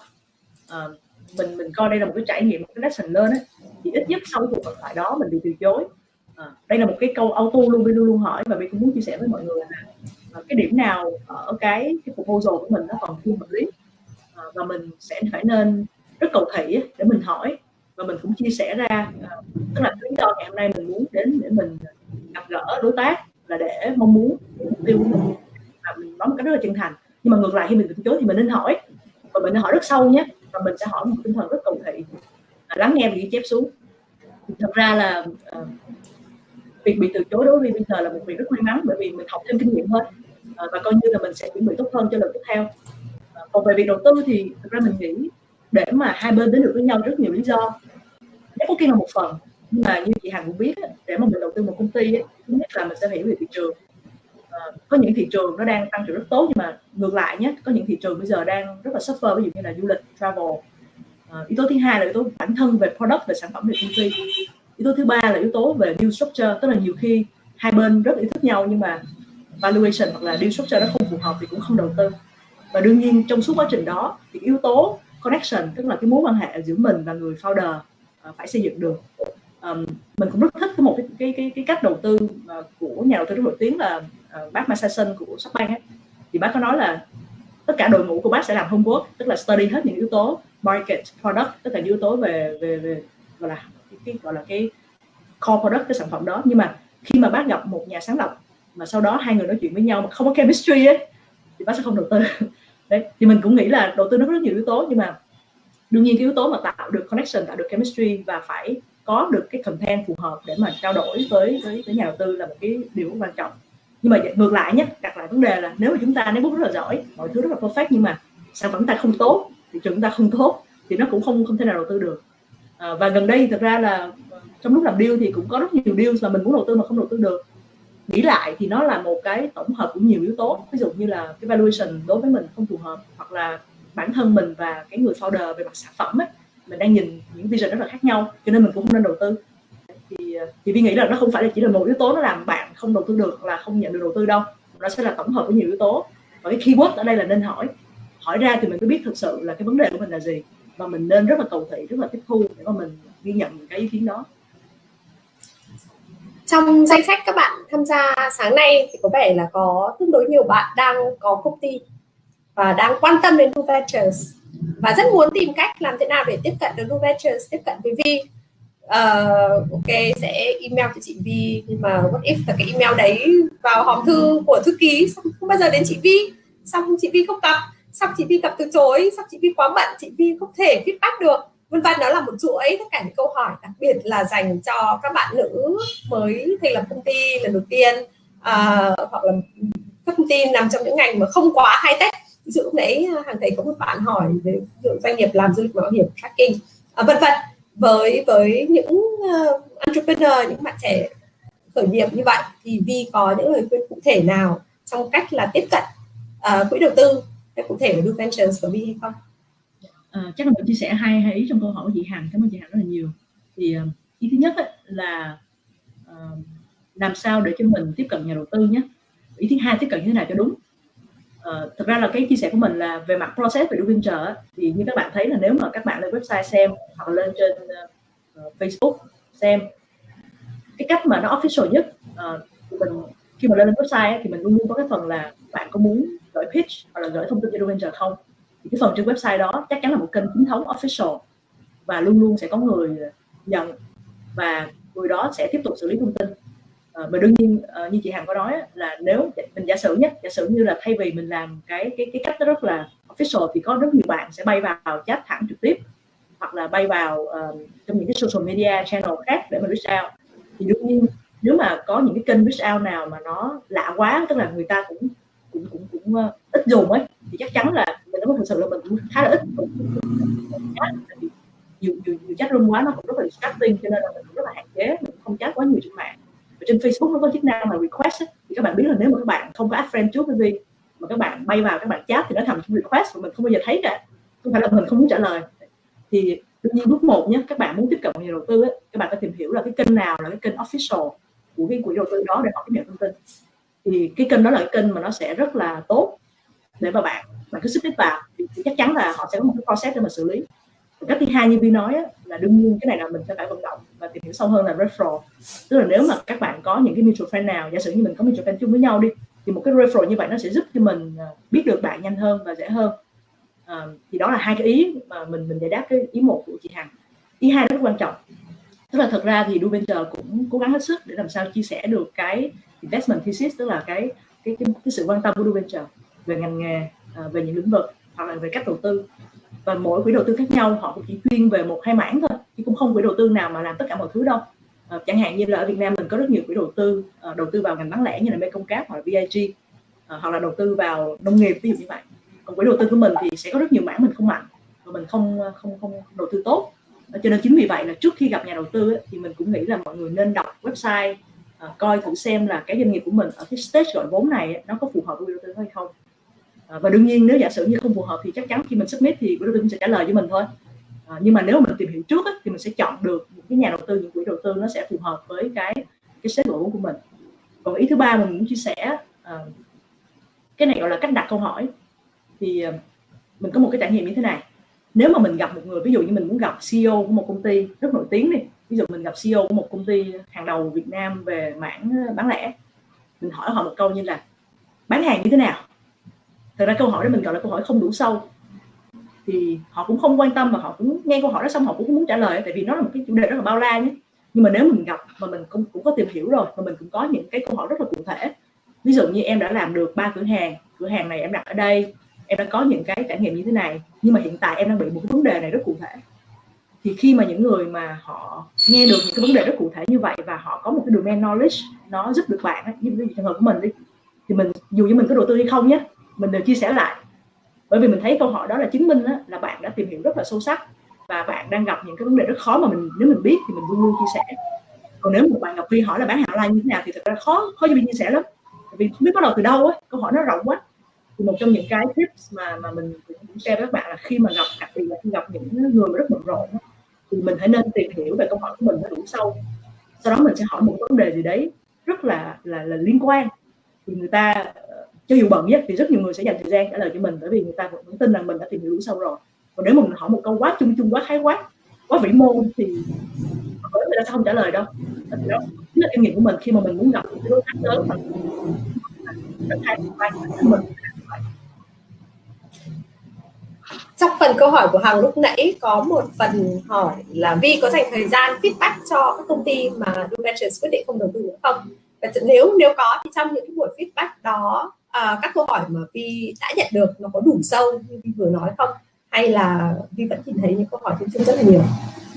Mình coi đây là một cái trải nghiệm, một cái lesson learn ấy. Thì ít nhất sau cuộc gặp lại đó mình bị từ chối, đây là một cái câu auto luôn hỏi, và mình cũng muốn chia sẻ với mọi người là cái điểm nào ở cái proposal của mình nó còn chưa hợp lý, và mình sẽ phải nên rất cầu thị để mình hỏi, và mình cũng chia sẻ ra, tức là lý do ngày hôm nay mình muốn đến để mình gặp gỡ đối tác là để mong muốn mục tiêu của mình, và mình nói một cách rất là chân thành. Nhưng mà ngược lại khi mình từ chối thì mình nên hỏi, và mình nên hỏi rất sâu nhé, và mình sẽ hỏi một tinh thần rất cầu thị, lắng nghe và ghi chép xuống. Thì thật ra là việc bị từ chối đối với bây giờ là một việc rất may mắn, bởi vì mình học thêm kinh nghiệm thôi, và coi như là mình sẽ chuẩn bị tốt hơn cho lần tiếp theo. Còn về việc đầu tư thì thực ra mình nghĩ để mà hai bên đến được với nhau rất nhiều lý do. Networking là một phần, nhưng mà như chị Hằng cũng biết, để mà mình đầu tư một công ty, thứ nhất là mình sẽ hiểu về thị trường. Có những thị trường nó đang tăng trưởng rất tốt, nhưng mà ngược lại nhé, có những thị trường bây giờ đang rất là suffer, ví dụ như là du lịch, travel. Yếu tố thứ hai là yếu tố bản thân về product, về sản phẩm, về công ty. Yếu tố thứ ba là yếu tố về deal structure, tức là nhiều khi hai bên rất yêu thích nhau nhưng mà valuation hoặc là deal structure nó không phù hợp thì cũng không đầu tư. Và đương nhiên trong suốt quá trình đó thì yếu tố connection, tức là cái mối quan hệ giữa mình và người founder phải xây dựng được. Mình cũng rất thích một cái cách đầu tư của nhà đầu tư rất nổi tiếng là bác Masason của Shopbank ấy. Thì bác có nói là tất cả đội ngũ của bác sẽ làm homework, tức là study hết những yếu tố market, product, tất cả những yếu tố về gọi là cái core product, cái sản phẩm đó. Nhưng mà khi mà bác gặp một nhà sáng lập mà sau đó hai người nói chuyện với nhau mà không có chemistry ấy, thì bác sẽ không đầu tư. Đấy, thì mình cũng nghĩ là đầu tư nó có rất nhiều yếu tố, nhưng mà đương nhiên cái yếu tố mà tạo được connection, tạo được chemistry và phải có được cái content phù hợp để mà trao đổi với nhà đầu tư là một cái điều quan trọng. Nhưng mà ngược lại nhé, đặt lại vấn đề là nếu mà chúng ta netbook rất là giỏi, mọi thứ rất là perfect, nhưng mà sản phẩm ta không tốt, thị trường chúng ta không tốt, thì nó cũng không thể nào đầu tư được. Và gần đây thực ra là trong lúc làm deal thì cũng có rất nhiều deal mà mình muốn đầu tư mà không đầu tư được. Nghĩ lại thì nó là một cái tổng hợp của nhiều yếu tố, ví dụ như là cái valuation đối với mình không phù hợp, hoặc là bản thân mình và cái người founder về mặt sản phẩm ấy, mình đang nhìn những vision rất là khác nhau, cho nên mình cũng không nên đầu tư. Thì Vi nghĩ là nó không phải là chỉ là một yếu tố nó làm bạn không đầu tư được là không nhận được đầu tư đâu, nó sẽ là tổng hợp của nhiều yếu tố. Và cái keyword ở đây là nên hỏi ra thì mình mới biết thực sự là cái vấn đề của mình là gì, và mình nên rất là cầu thị, rất là tiếp thu để mà mình ghi nhận những cái ý kiến đó. Trong danh sách các bạn tham gia sáng nay thì có vẻ là có tương đối nhiều bạn đang có công ty và đang quan tâm đến Blue Ventures và rất muốn tìm cách làm thế nào để tiếp cận được Blue Ventures, tiếp cận với Vi. Ok, sẽ email cho chị Vi, nhưng mà what if là cái email đấy vào hòm thư của thư ký xong không bao giờ đến chị Vi, xong chị Vi không gặp, xong chị Vi gặp từ chối, xong chị Vi quá bận, chị Vi không thể feedback được, vân vân. Đó là một chuỗi tất cả những câu hỏi đặc biệt là dành cho các bạn nữ mới thành lập công ty lần đầu tiên, hoặc là các công ty nằm trong những ngành mà không quá high tech. Ví dụ lúc nãy Hằng thấy có một bạn hỏi về doanh nghiệp làm du lịch mạo hiểm tracking, vân vân. Với những entrepreneur, những bạn trẻ khởi nghiệp như vậy thì Vi có những lời khuyên cụ thể nào trong cách là tiếp cận quỹ đầu tư cụ thể của Blue Ventures của Vi hay không? Chắc là mình chia sẻ hai ý trong câu hỏi của chị Hằng. Cảm ơn chị Hằng rất là nhiều. Thì ý thứ nhất ấy, là làm sao để cho mình tiếp cận nhà đầu tư nhé. Ý thứ hai, tiếp cận như thế nào cho đúng. Thực ra là cái chia sẻ của mình là về mặt process về Blue Venture thì như các bạn thấy là nếu mà các bạn lên website xem hoặc là lên trên Facebook xem cái cách mà nó official nhất, mình khi mà lên website thì mình luôn luôn có cái phần là bạn có muốn gửi pitch hoặc là gửi thông tin cho Blue Venture không, thì cái phần trên website đó chắc chắn là một kênh chính thống official và luôn luôn sẽ có người nhận và người đó sẽ tiếp tục xử lý thông tin. Và đương nhiên như chị Hằng có nói là nếu mình giả sử như là thay vì mình làm cái cách đó rất là official thì có rất nhiều bạn sẽ bay vào chat thẳng trực tiếp hoặc là bay vào trong những cái social media channel khác để mà reach out. Thì đương nhiên nếu mà có những cái kênh reach out nào mà nó lạ quá, tức là người ta cũng ít dùng ấy, thì chắc chắn là mình nói thực sự là mình cũng khá là ít nhiều chat room quá, nó cũng rất là distracting, cho nên là mình cũng rất là hạn chế, mình không chat quá nhiều trên mạng. Và trên Facebook nó có chức năng là request ấy, thì các bạn biết là nếu mà các bạn không có add friend trước với Vi mà các bạn bay vào các bạn chat thì nó thành request và mình không bao giờ thấy cả, không phải là mình không muốn trả lời. Thì đương nhiên bước một nhé, các bạn muốn tiếp cận nhà đầu tư ấy, các bạn phải tìm hiểu là cái kênh nào là cái kênh official của cái quỹ đầu tư đó để họ tiếp nhận thông tin. Thì cái kênh đó là cái kênh mà nó sẽ rất là tốt để mà bạn cứ submit vào thì chắc chắn là họ sẽ có một cái process để mà xử lý. Cách thứ hai như Vi nói là đương nhiên cái này là mình sẽ phải vận động và tìm hiểu sâu hơn là referral, tức là nếu mà các bạn có những cái mutual friend nào, giả sử như mình có mutual friend chung với nhau đi, thì một cái referral như vậy nó sẽ giúp cho mình biết được bạn nhanh hơn và dễ hơn. Thì đó là hai cái ý mà mình giải đáp cái ý một của chị Hằng. Ý hai rất quan trọng, tức là thật ra thì Blue Venture cũng cố gắng hết sức để làm sao chia sẻ được cái investment thesis, tức là cái sự quan tâm của Blue Venture về ngành nghề, về những lĩnh vực hoặc là về cách đầu tư. Và mỗi quỹ đầu tư khác nhau họ cũng chỉ chuyên về một hai mảng thôi, chứ cũng không quỹ đầu tư nào mà làm tất cả mọi thứ đâu. Chẳng hạn như là ở Việt Nam mình có rất nhiều quỹ đầu tư vào ngành bán lẻ như là Mekong Cáp hoặc là VIG, hoặc là đầu tư vào nông nghiệp ví dụ như vậy. Còn quỹ đầu tư của mình thì sẽ có rất nhiều mảng mình không mạnh và mình không đầu tư tốt. Cho nên chính vì vậy là trước khi gặp nhà đầu tư thì mình cũng nghĩ là mọi người nên đọc website, coi thử xem là cái doanh nghiệp của mình ở cái stage gọi vốn này nó có phù hợp với quỹ đầu tư hay không. Và đương nhiên nếu giả sử như không phù hợp thì chắc chắn khi mình submit thì quỹ đầu tư cũng sẽ trả lời với mình thôi. Nhưng mà nếu mà mình tìm hiểu trước thì mình sẽ chọn được những cái nhà đầu tư, những quỹ đầu tư nó sẽ phù hợp với cái stage gọi vốn của mình. Còn ý thứ ba mình muốn chia sẻ, cái này gọi là cách đặt câu hỏi. Thì mình có một cái trải nghiệm như thế này. Nếu mà mình gặp một người, ví dụ như mình muốn gặp CEO của một công ty rất nổi tiếng đi, ví dụ mình gặp CEO của một công ty hàng đầu Việt Nam về mảng bán lẻ, mình hỏi họ một câu như là bán hàng như thế nào. Thật ra câu hỏi đó mình gọi là câu hỏi không đủ sâu, thì họ cũng không quan tâm và họ cũng nghe câu hỏi đó xong họ cũng muốn trả lời, tại vì nó là một cái chủ đề rất là bao la nhé. Nhưng mà nếu mình gặp mà mình cũng có tìm hiểu rồi, mà mình cũng có những cái câu hỏi rất là cụ thể, ví dụ như em đã làm được 3 cửa hàng này em đặt ở đây, em đã có những cái trải nghiệm như thế này, nhưng mà hiện tại em đang bị một cái vấn đề này rất cụ thể, thì khi mà những người mà họ nghe được những cái vấn đề rất cụ thể như vậy và họ có một cái domain knowledge nó giúp được bạn, như trường hợp của mình đi, thì mình dù như mình có đầu tư hay không nhé, mình đều chia sẻ lại, bởi vì mình thấy câu hỏi đó là chứng minh là bạn đã tìm hiểu rất là sâu sắc và bạn đang gặp những cái vấn đề rất khó mà nếu mình biết thì mình luôn luôn chia sẻ. Còn nếu một bạn Ngọc Vi hỏi là bán hàng online như thế nào thì thật ra khó cho mình chia sẻ lắm, vì không biết bắt đầu từ đâu á, câu hỏi nó rộng quá. Thì một trong những cái tips mà mình cũng share với các bạn là khi mà đặc biệt là khi gặp những người mà rất bận rộn thì mình hãy nên tìm hiểu về câu hỏi của mình nó đủ sâu, sau đó mình sẽ hỏi một vấn đề gì đấy rất là liên quan, thì người ta cho dù bận nhất thì rất nhiều người sẽ dành thời gian trả lời cho mình, bởi vì người ta vẫn tin rằng mình đã tìm hiểu đủ sâu rồi. Còn nếu mà mình hỏi một câu quá chung quá khái quát, quá vĩ mô thì người ta sẽ không trả lời đâu. Đó là kinh nghiệm của mình khi mà mình muốn gặp những cái đối tác lớn mà rất hay mình. Trong phần câu hỏi của Hằng lúc nãy có một phần hỏi là Vi có dành thời gian feedback cho các công ty mà Do Ventures quyết định không đầu tư nữa không? Và nếu có thì trong những cái buổi feedback đó các câu hỏi mà Vi đã nhận được nó có đủ sâu như Vi vừa nói không? Hay là Vi vẫn nhìn thấy những câu hỏi chung rất là nhiều?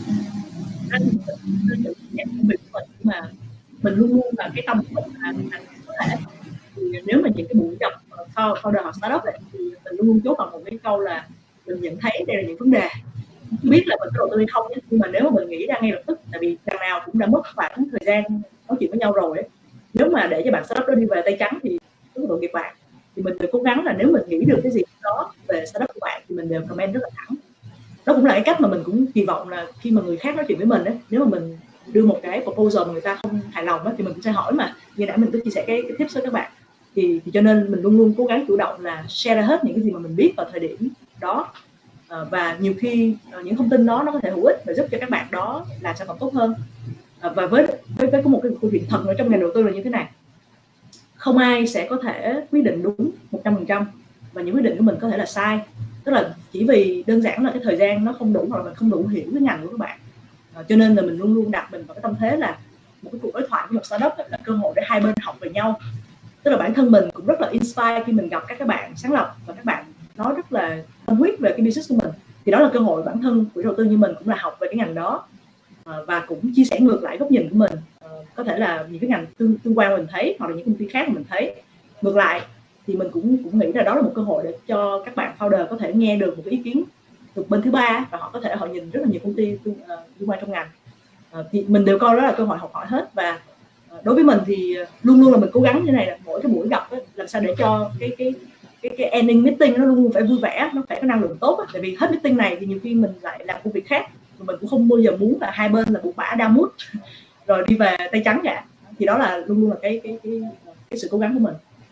Mà mình luôn luôn là cái tâm của mình là mình có thể, thì nếu mà những cái buổi gặp founder hoặc startup ấy, thì mình luôn luôn chốt bằng một cái câu là mình nhận thấy đây là những vấn đề, không biết là mình có đầu tư hay không ấy. Nhưng mà nếu mà mình nghĩ ra ngay lập tức, tại vì đằng nào cũng đã mất khoảng thời gian nói chuyện với nhau rồi ấy, nếu mà để cho bạn startup đó đi về tay trắng thì rất là tội nghiệp bạn. Thì mình đều cố gắng là nếu mình nghĩ được cái gì đó về startup của bạn thì mình đều comment rất là thẳng. Đó cũng là cái cách mà mình cũng kỳ vọng là khi mà người khác nói chuyện với mình ấy, nếu mà mình đưa một cái proposal mà người ta không hài lòng ấy, thì mình cũng sẽ hỏi, mà như nãy mình có chia sẻ cái tips với các bạn, thì cho nên mình luôn luôn cố gắng chủ động là share ra hết những cái gì mà mình biết vào thời điểm đó, và nhiều khi những thông tin đó nó có thể hữu ích và giúp cho các bạn đó làm sản phẩm tốt hơn. Và với có một cái câu chuyện thật ở trong ngành đầu tư là như thế này, không ai sẽ có thể quyết định đúng 100%, và những quyết định của mình có thể là sai, tức là chỉ vì đơn giản là cái thời gian nó không đủ hoặc là mình không đủ hiểu cái ngành của các bạn. Cho nên là mình luôn luôn đặt mình vào cái tâm thế là một cái cuộc đối thoại với một startup là cơ hội để hai bên học về nhau. Tức là bản thân mình cũng rất là inspire khi mình gặp các bạn sáng lập và các bạn nói rất là tâm huyết về cái business của mình, thì đó là cơ hội bản thân quỹ đầu tư như mình cũng là học về cái ngành đó, và cũng chia sẻ ngược lại góc nhìn của mình. Có thể là những cái ngành tương quan mình thấy, hoặc là những công ty khác mình thấy ngược lại, thì mình cũng nghĩ là đó là một cơ hội để cho các bạn founder có thể nghe được một cái ý kiến từ bên thứ ba, và họ có thể họ nhìn rất là nhiều công ty liên quan trong ngành, thì mình đều coi đó là cơ hội học hỏi hết. Và đối với mình thì luôn luôn là mình cố gắng như này, là mỗi cái buổi gặp ấy, làm sao để cho cái ending meeting nó luôn luôn phải vui vẻ, nó phải có năng lượng tốt ấy. Tại vì hết meeting này thì nhiều khi mình lại làm công việc khác, và mình cũng không bao giờ muốn là hai bên là buộc bã đa mút rồi đi về tay trắng cả. Thì đó là luôn luôn là cái sự cố gắng của mình.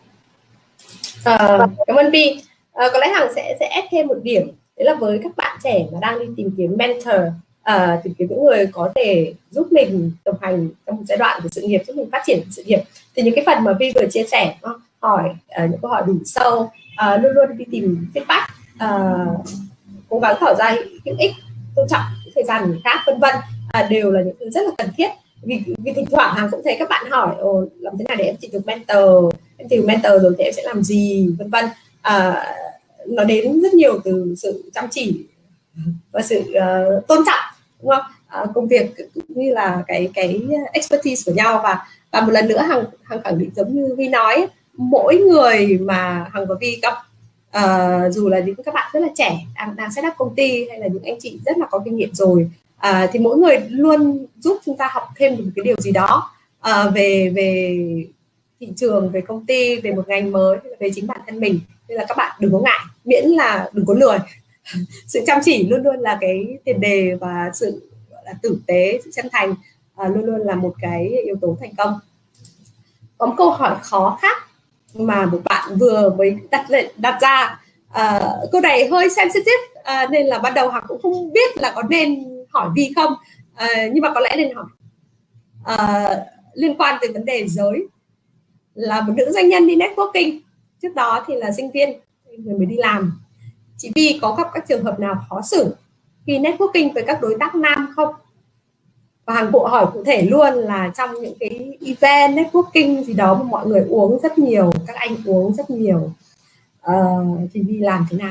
Cảm ơn Vi. Có lẽ Hằng sẽ ép thêm một điểm, đấy là với các bạn trẻ mà đang đi tìm kiếm mentor, tìm kiếm những người có thể giúp mình đồng hành trong một giai đoạn của sự nghiệp, giúp mình phát triển sự nghiệp, thì những cái phần mà Vi vừa chia sẻ, hỏi những câu hỏi đủ sâu, luôn luôn đi tìm feedback, cố gắng thở ra hữu ích, tôn trọng thời gian của người khác, vân vân, đều là những thứ rất là cần thiết. Vì thỉnh thoảng Hằng cũng thấy các bạn hỏi làm thế nào để em tìm được mentor, em tìm mentor rồi thì em sẽ làm gì, vân vân. Nó đến rất nhiều từ sự chăm chỉ và sự tôn trọng, đúng không? Công việc cũng như là cái expertise của nhau. Và một lần nữa Hằng khẳng định giống như Vi nói, mỗi người mà Hằng và Vi gặp, dù là những các bạn rất là trẻ đang set up công ty, hay là những anh chị rất là có kinh nghiệm rồi, thì mỗi người luôn giúp chúng ta học thêm được một cái điều gì đó về thị trường, về công ty, về một ngành mới, về chính bản thân mình. Nên là các bạn đừng có ngại, miễn là đừng có lười. Sự chăm chỉ luôn luôn là cái tiền đề, và sự gọi là tử tế, sự chân thành luôn luôn là một cái yếu tố thành công. Có một câu hỏi khó khác mà một bạn vừa mới đặt ra. Câu này hơi sensitive, nên là ban đầu Hằng cũng không biết là có nên hỏi Vi không, nhưng mà có lẽ nên hỏi. Liên quan tới vấn đề giới, là một nữ doanh nhân đi networking, trước đó thì là sinh viên người mới đi làm. Chị Vi có gặp các trường hợp nào khó xử khi networking với các đối tác nam không? Và Hoàng Bộ hỏi cụ thể luôn là trong những cái event networking gì đó mà mọi người uống rất nhiều, các anh uống rất nhiều, thì đi làm thế nào?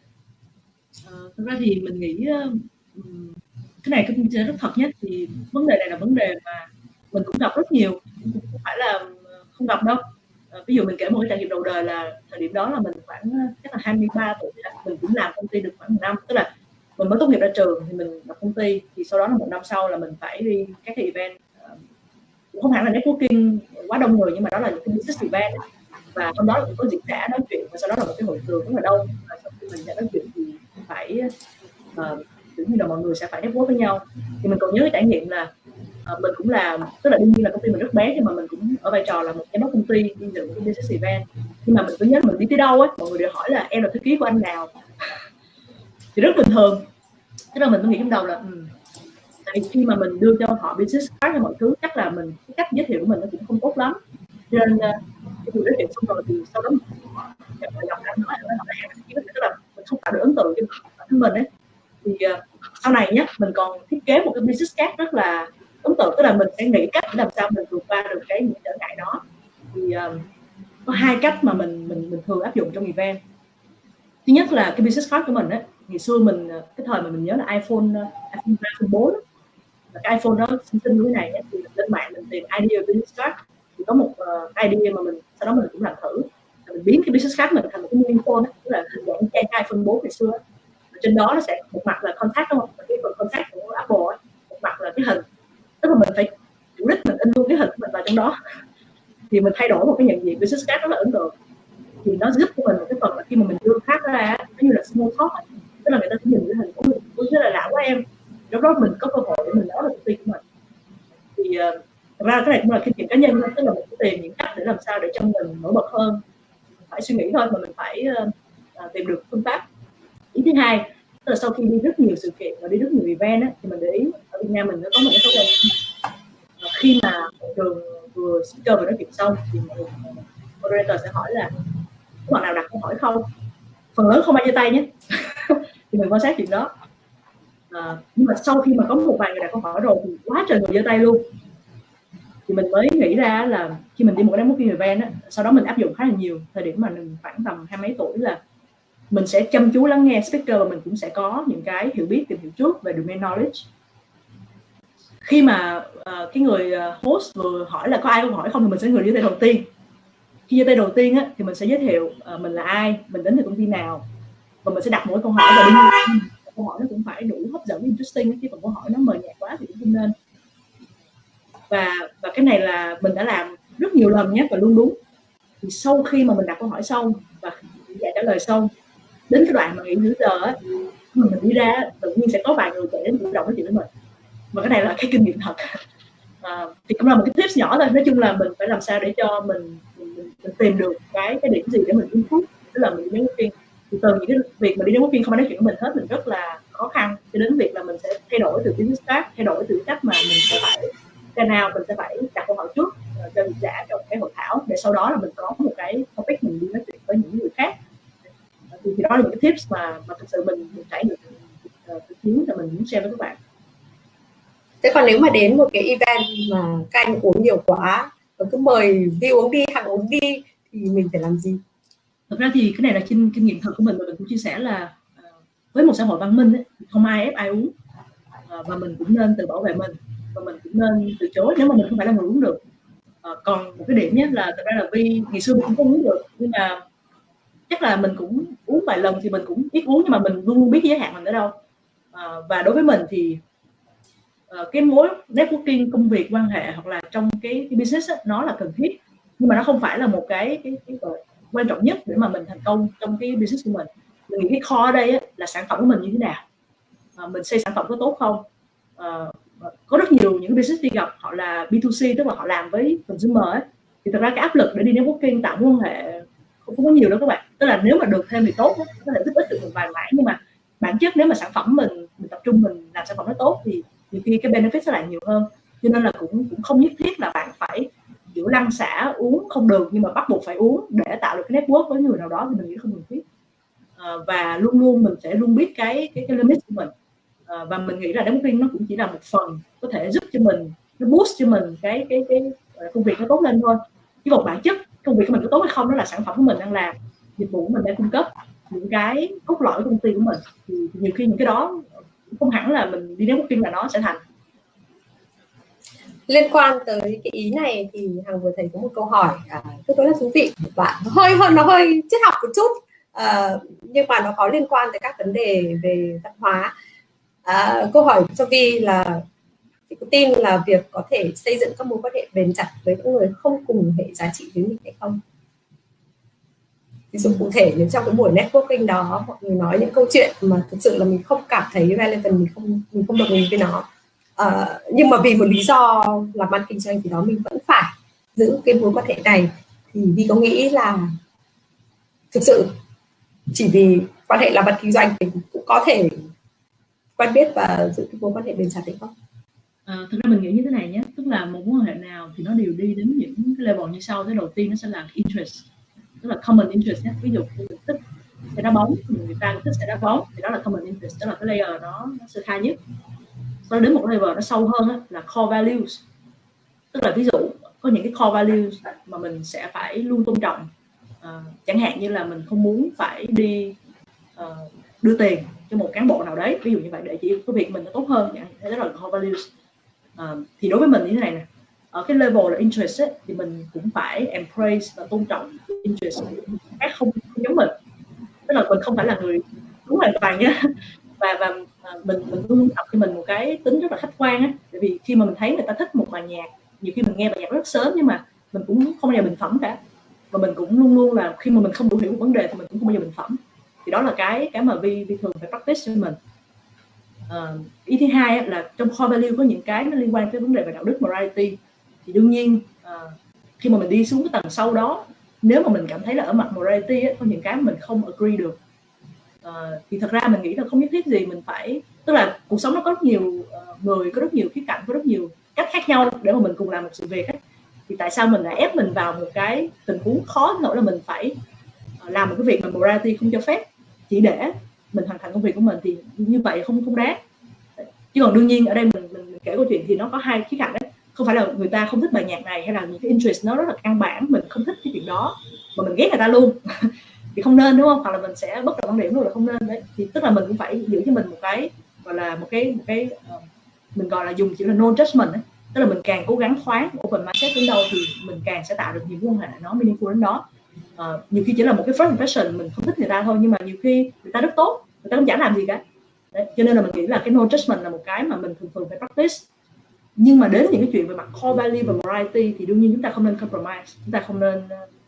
Thực ra thì mình nghĩ cái này cũng sẽ rất thật nhất, thì vấn đề này là vấn đề mà mình cũng gặp rất nhiều, không phải là không gặp đâu. Ví dụ mình kể một cái trải nghiệm đầu đời là thời điểm đó là mình khoảng chắc là 23 tuổi, mình cũng làm công ty được khoảng 1 năm, tức là mình mới tốt nghiệp ra trường thì mình lập công ty, thì sau đó là 1 năm sau là mình phải đi các cái event, cũng không hẳn là networking quá đông người, nhưng mà đó là những cái business event, và trong đó là cũng có diễn giả nói chuyện, và sau đó là một cái hội trường rất là đông, và sau khi mình đã nói chuyện thì phải tự nhiên là mọi người sẽ phải network với nhau. Thì mình còn nhớ cái trải nghiệm là mình cũng làm, tức là đương nhiên là công ty mình rất bé, nhưng mà mình cũng ở vai trò là một giám đốc công ty đi dự cái business event. Nhưng mà mình cứ nhớ mình đi tới đâu ấy, mọi người đều hỏi là em là thư ký của anh nào, thì rất bình thường. Thế là mình mới nghĩ trong đầu là tại vì khi mà mình đưa cho họ business card hay mọi thứ, chắc là mình cái cách giới thiệu của mình nó cũng không tốt lắm, cho nên khi giới thiệu xong rồi thì sau đó mình gặp anh nói là em tức là mình không tạo được ấn tượng cho bản thân mình ấy. Thì sau này nhé, mình còn thiết kế một cái business card rất là ấn tượng, tức là mình sẽ nghĩ cách để làm sao mình vượt qua được những trở ngại đó. Thì có 2 cách mà mình thường áp dụng trong event. Thứ nhất là cái business card của mình ấy, ngày xưa mình cái thời mà mình nhớ là iPhone 4, và cái iPhone đó xinh như thế này ấy, thì mình lên mạng mình tìm idea business card, thì có một idea mà mình sau đó mình cũng làm thử, mình biến cái business card mình thành một cái mini phone ấy, tức là hình dạng cái iPhone 4 ngày xưa ấy. Trên đó nó sẽ một mặt là contact, đúng không? Cái phần contact của Apple ấy, một mặt là cái hình, tức là mình phải chủ đích mình in luôn cái hình của mình vào trong đó, thì mình thay đổi một cái nhận diện business card rất là ấn tượng. Thì nó giúp của mình một cái phần là khi mà mình đưa khác ra, nó như là small talk ấy, tức là người ta sẽ nhìn cái hình của mình, rất là lạ quá em, lúc đó mình có cơ hội để mình nói về công ty của mình. Thì thật ra cái này cũng là kinh nghiệm cá nhân, tức là mình phải tìm những cách để làm sao để cho mình nổi bật hơn, mình phải suy nghĩ thôi, mà mình phải tìm được phương pháp. Ý thứ hai, tức là sau khi đi rất nhiều sự kiện và đi rất nhiều event ấy, thì mình để ý ở Việt Nam mình nó có một cái thói quen khi mà trường vừa speaker vừa nói chuyện xong thì moderator sẽ hỏi là có bạn nào đặt câu hỏi không, phần lớn không ai giơ tay nhé. Thì mình quan sát chuyện đó. Nhưng mà sau khi mà có một vài người đặt câu hỏi rồi thì quá trời người giơ tay luôn, thì mình mới nghĩ ra là khi mình đi một cái networking event á, sau đó mình áp dụng khá là nhiều. Thời điểm mà mình khoảng tầm 20 mấy tuổi là mình sẽ chăm chú lắng nghe speaker, và mình cũng sẽ có những cái hiểu biết, tìm hiểu trước về domain knowledge. Khi mà cái người host vừa hỏi là có ai câu hỏi không, thì mình sẽ người giơ tay đầu tiên. Khi giơ tay đầu tiên á, thì mình sẽ giới thiệu mình là ai, mình đến từ công ty nào, và mình sẽ đặt một cái câu hỏi, và đương nhiên câu hỏi nó cũng phải đủ hấp dẫn, interesting, chứ còn câu hỏi nó mờ nhạt quá thì cũng không nên. Và cái này là mình đã làm rất nhiều lần nhé, và luôn đúng. Thì sau khi mà mình đặt câu hỏi xong và giải trả lời xong, đến cái đoạn mà nghỉ nửa giờ á, mình đi ra tự nhiên sẽ có vài người chạy đến chủ động nói chuyện với mình, và cái này là cái kinh nghiệm thật. Thì cũng là một cái tips nhỏ thôi. Nói chung là mình phải làm sao để cho mình tìm được cái điểm gì để mình improve, tức là mình đi networking. Thì từ những cái việc mà đi networking không ai nói chuyện với mình hết, mình rất là khó khăn, cho đến việc là mình sẽ thay đổi từ business card, thay đổi từ cách mà mình sẽ phải cái nào mình sẽ phải đặt câu hỏi trước cho diễn giả trong cái hội thảo, để sau đó là mình có một cái topic mình đi nói chuyện với những người khác. Thì đó là những cái tips mà thực sự mình trải nghiệm thực chiến là mình muốn share với các bạn. Thế còn nếu mà đến một cái event mà các anh uống nhiều quá và cứ mời đi uống đi, hàng uống đi, thì mình phải làm gì? Thực ra thì cái này là kinh nghiệm thật của mình, và mình cũng chia sẻ là với một xã hội văn minh ấy, không ai ép ai uống, và mình cũng nên tự bảo vệ mình, và mình cũng nên từ chối nếu mà mình không phải là người uống được. Còn một cái điểm nhất là thật ra là vì ngày xưa mình cũng không uống được, nhưng mà chắc là mình cũng uống vài lần thì mình cũng biết uống, nhưng mà mình luôn luôn biết giới hạn mình ở đâu. Và đối với mình thì cái mối networking, công việc, quan hệ hoặc là trong cái business ấy, nó là cần thiết, nhưng mà nó không phải là một cái quan trọng nhất để mà mình thành công trong cái business của mình. Mình nghĩ cái core ở đây ấy, là sản phẩm của mình như thế nào, mình xây sản phẩm có tốt không. Có rất nhiều những business đi gặp họ là B2C, tức là họ làm với consumer ấy, thì thật ra cái áp lực để đi networking tạo mối quan hệ không có nhiều đâu các bạn. Tức là nếu mà được thêm thì tốt, có thể giúp ích được một vài mảng, nhưng mà bản chất nếu mà sản phẩm mình tập trung mình làm sản phẩm nó tốt thì nhiều khi cái benefit sẽ lại nhiều hơn. Cho nên là cũng không nhất thiết là bạn phải kiểu lăn xả uống không được, nhưng mà bắt buộc phải uống để tạo được cái network với người nào đó thì mình nghĩ không cần thiết. Và luôn luôn mình sẽ luôn biết cái limit của mình. Và mình nghĩ là networking nó cũng chỉ là một phần có thể giúp cho mình, nó boost cho mình cái công việc nó tốt lên thôi. Chứ còn bản chất công việc của mình có tốt hay không đó là sản phẩm của mình đang làm, dịch vụ của mình đang cung cấp, những cái cốt lõi của công ty của mình, thì nhiều khi những cái đó không hẳn là mình đi networking là nó sẽ thành. Liên quan tới cái ý này thì Hằng vừa thấy có một câu hỏi tương đối là thú vị của bạn, nó hơi triết học một chút, nhưng mà nó có liên quan tới các vấn đề về văn hóa. Câu hỏi cho Vi là chị có tin là việc có thể xây dựng các mối quan hệ bền chặt với những người không cùng hệ giá trị với mình hay không? Ví dụ cụ thể như trong cái buổi networking đó, mọi người nói những câu chuyện mà thực sự là mình không cảm thấy relevant, mình không đồng ý với nó, nhưng mà vì một lý do làm ăn kinh doanh thì đó mình vẫn phải giữ cái mối quan hệ này, thì Vi có nghĩ là thực sự chỉ vì quan hệ làm ăn kinh doanh mình cũng có thể quen biết và giữ cái mối quan hệ bền chặt hay không? Thực ra mình nghĩ như thế này nhé, tức là một mối quan hệ nào thì nó đều đi đến những cái level như sau. Cái đầu tiên nó sẽ là interest, tức là common interest nhé. Ví dụ như mình thích sẽ đá bóng, người ta cũng thích sẽ đá bóng, thì đó là common interest, đó là cái layer nó sơ khai nhất. Sau đến một level nó sâu hơn là core values, tức là ví dụ có những cái core values mà mình sẽ phải luôn tôn trọng, chẳng hạn như là mình không muốn phải đi đưa tiền cho một cán bộ nào đấy, ví dụ như vậy, để chỉ cái việc mình nó tốt hơn, đó là core values. Thì đối với mình như thế này nè, ở cái level là interest ấy, thì mình cũng phải embrace và tôn trọng interest khác không giống mình, tức là mình không phải là người đúng hoàn toàn nhé, và mình luôn tập cho mình một cái tính rất là khách quan á. Tại vì khi mà mình thấy người ta thích một bài nhạc, nhiều khi mình nghe bài nhạc rất sớm nhưng mà mình cũng không bao giờ bình phẩm cả, và mình cũng luôn luôn là khi mà mình không đủ hiểu một vấn đề thì mình cũng không bao giờ bình phẩm. Thì đó là cái mà Vi thường phải practice cho mình. Ý thứ hai là trong core value có những cái nó liên quan tới vấn đề về đạo đức, morality, thì đương nhiên khi mà mình đi xuống cái tầng sâu đó, nếu mà mình cảm thấy là ở mặt morality có những cái mình không agree được, thì thật ra mình nghĩ là không nhất thiết gì mình phải, tức là cuộc sống nó có rất nhiều người, có rất nhiều khía cạnh, có rất nhiều cách khác nhau để mà mình cùng làm một sự việc ấy. Thì tại sao mình lại ép mình vào một cái tình huống khó nỗi là mình phải làm một cái việc mà morality không cho phép chỉ để mình hoàn thành công việc của mình, thì như vậy không đáng. Chứ còn đương nhiên ở đây mình kể câu chuyện thì nó có hai khía cạnh đấy, không phải là người ta không thích bài nhạc này hay là những cái interest nó rất là căn bản mình không thích cái chuyện đó mà mình ghét người ta luôn thì không nên, đúng không? Hoặc là mình sẽ bất đồng quan điểm luôn là không nên đấy. Thì tức là mình cũng phải giữ cho mình một cái gọi là một cái mình gọi là dùng chữ là no judgment ấy. Tức là mình càng cố gắng thoáng open mindset đến đâu thì mình càng sẽ tạo được những quan hệ nó meaningful đến đó. Nhiều khi chỉ là một cái first impression mình không thích người ta thôi, nhưng mà nhiều khi người ta rất tốt, người ta cũng chẳng làm gì cả đấy. Cho nên là mình nghĩ là cái no judgment là một cái mà mình thường phải practice. Nhưng mà đến những cái chuyện về mặt core value và morality thì đương nhiên chúng ta không nên compromise, chúng ta không nên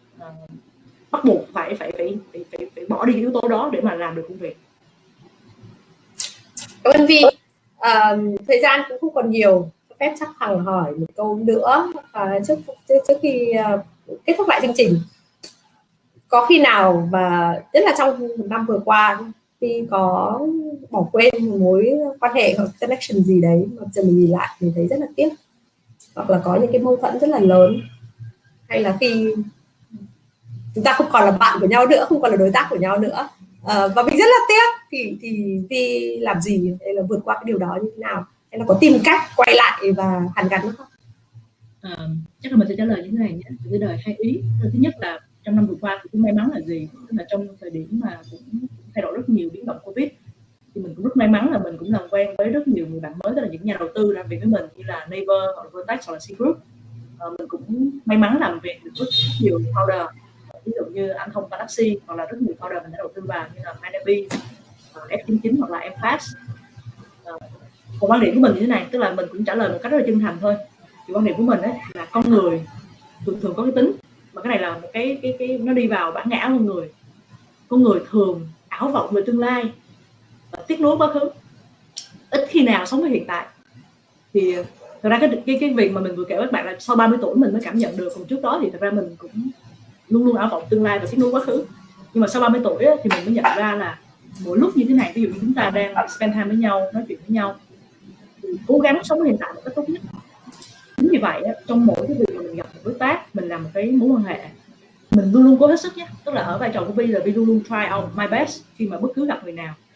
bắt buộc phải bỏ đi cái yếu tố đó để mà làm được công việc. Cảm ơn Vi. Thời gian cũng không còn nhiều, phép chắc Hằng hỏi một câu nữa trước khi kết thúc lại chương trình. Có khi nào mà nhất là trong năm vừa qua khi có bỏ quên một mối quan hệ hoặc connection gì đấy mà giờ mình nhìn lại mình thấy rất là tiếc, hoặc là có những cái mâu thuẫn rất là lớn, hay là khi chúng ta không còn là bạn của nhau nữa, không còn là đối tác của nhau nữa, và mình rất là tiếc, thì Vi làm gì để là vượt qua cái điều đó như thế nào, hay là có tìm cách quay lại và hàn gắn nó không? Chắc là mình sẽ trả lời như thế này nhé. Cái đời hai ý. Thứ nhất là trong năm vừa qua thì cũng may mắn là gì, tức là trong thời điểm mà cũng thay đổi rất nhiều biến động Covid, thì mình cũng rất may mắn là mình cũng làm quen với rất nhiều người bạn mới, tức là những nhà đầu tư làm việc với mình như là Naver hoặc là Vertex hoặc là C Group. Mình cũng may mắn làm việc được với rất nhiều founder, ví dụ như anh Thông Galaxy, hoặc là rất nhiều founder mình đã đầu tư vào như là Maybe, F99 hoặc là Mfast. Còn quan điểm của mình như thế này, tức là mình cũng trả lời một cách rất là chân thành thôi. Thì quan điểm của mình ấy là con người thường có cái tính, mà cái này là một cái nó đi vào bản ngã con người. Con người thường ảo vọng về tương lai và tiếc nuối quá khứ, ít khi nào sống với hiện tại. Thì thật ra cái việc mà mình vừa kể với các bạn là sau 30 tuổi mình mới cảm nhận được, còn trước đó thì thật ra mình cũng luôn luôn ảo vọng tương lai và tiếc nuối quá khứ. Nhưng mà sau 30 tuổi ấy, thì mình mới nhận ra là mỗi lúc như thế này, ví dụ như chúng ta đang spend time với nhau, nói chuyện với nhau, thì cố gắng sống với hiện tại một cách tốt nhất. Chính vì vậy trong mỗi cái việc mà mình gặp một đối tác, mình làm một cái mối quan hệ, mình luôn luôn cố hết sức nhé. Tức là ở vai trò của Vi là Vi luôn luôn try out my best khi mà bất cứ gặp người nào.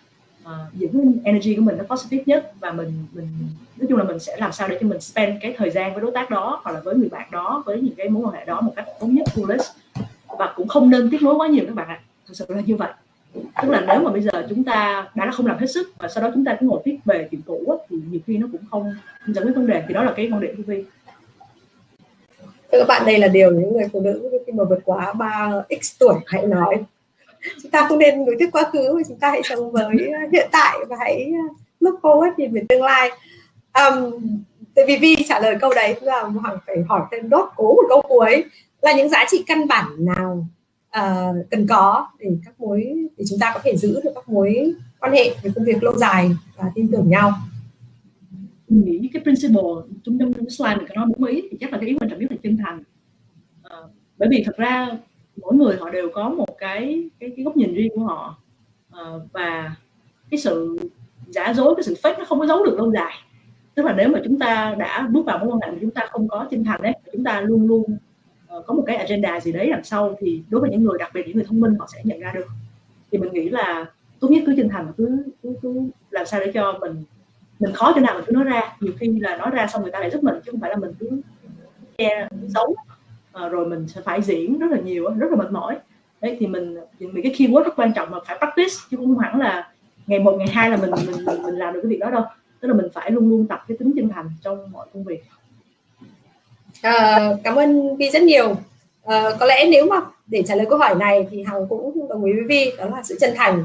giữ cái energy của mình nó positive nhất, và mình nói chung là mình sẽ làm sao để cho mình spend cái thời gian với đối tác đó hoặc là với người bạn đó, với những cái mối quan hệ đó một cách tốt nhất, fullest, và cũng không nên tiếc nuối quá nhiều các bạn ạ. Thực sự là như vậy. Tức là nếu mà bây giờ chúng ta đã là không làm hết sức và sau đó chúng ta cứ ngồi tiếc về chuyện cũ á, thì nhiều khi nó cũng không giải quyết vấn đề. Thì đó là cái quan điểm của Vi. Thưa các bạn, đây là điều những người phụ nữ khi mà vượt quá 3x tuổi hãy nói. Chúng ta không nên nuối tiếc quá khứ, mà chúng ta hãy sống với hiện tại và hãy look forward, nhìn về tương lai. Tại vì Vi trả lời câu đấy là Hoàng phải hỏi thêm đốt cố một câu cuối là những giá trị căn bản nào cần có để chúng ta có thể giữ được các mối quan hệ về công việc lâu dài và tin tưởng nhau. Mình nghĩ cái principle trong slide mình có nói 4 ý thì chắc là cái ý quan trọng nhất là chân thành. Bởi vì thật ra mỗi người họ đều có một cái góc nhìn riêng của họ, và cái sự giả dối, cái sự fake nó không có giấu được lâu dài. Tức là nếu mà chúng ta đã bước vào mối quan hệ mà chúng ta không có chân thành ấy, chúng ta luôn luôn có một cái agenda gì đấy đằng sau, thì đối với những người, đặc biệt những người thông minh, họ sẽ nhận ra được. Thì mình nghĩ là tốt nhất cứ chân thành, cứ làm sao để cho mình khó chỗ nào mình cứ nói ra. Nhiều khi là nói ra xong người ta lại giúp mình, chứ không phải là mình cứ che xấu, rồi mình sẽ phải diễn rất là nhiều, rất là mệt mỏi. Đấy, thì mình cái keyword rất quan trọng là phải practice, chứ không hẳn là ngày 1, ngày 2 là mình làm được cái việc đó đâu. Tức là mình phải luôn luôn tập cái tính chân thành trong mọi công việc. Cảm ơn Vi rất nhiều. Có lẽ nếu mà để trả lời câu hỏi này thì Hằng cũng đồng ý với Vi, đó là sự chân thành.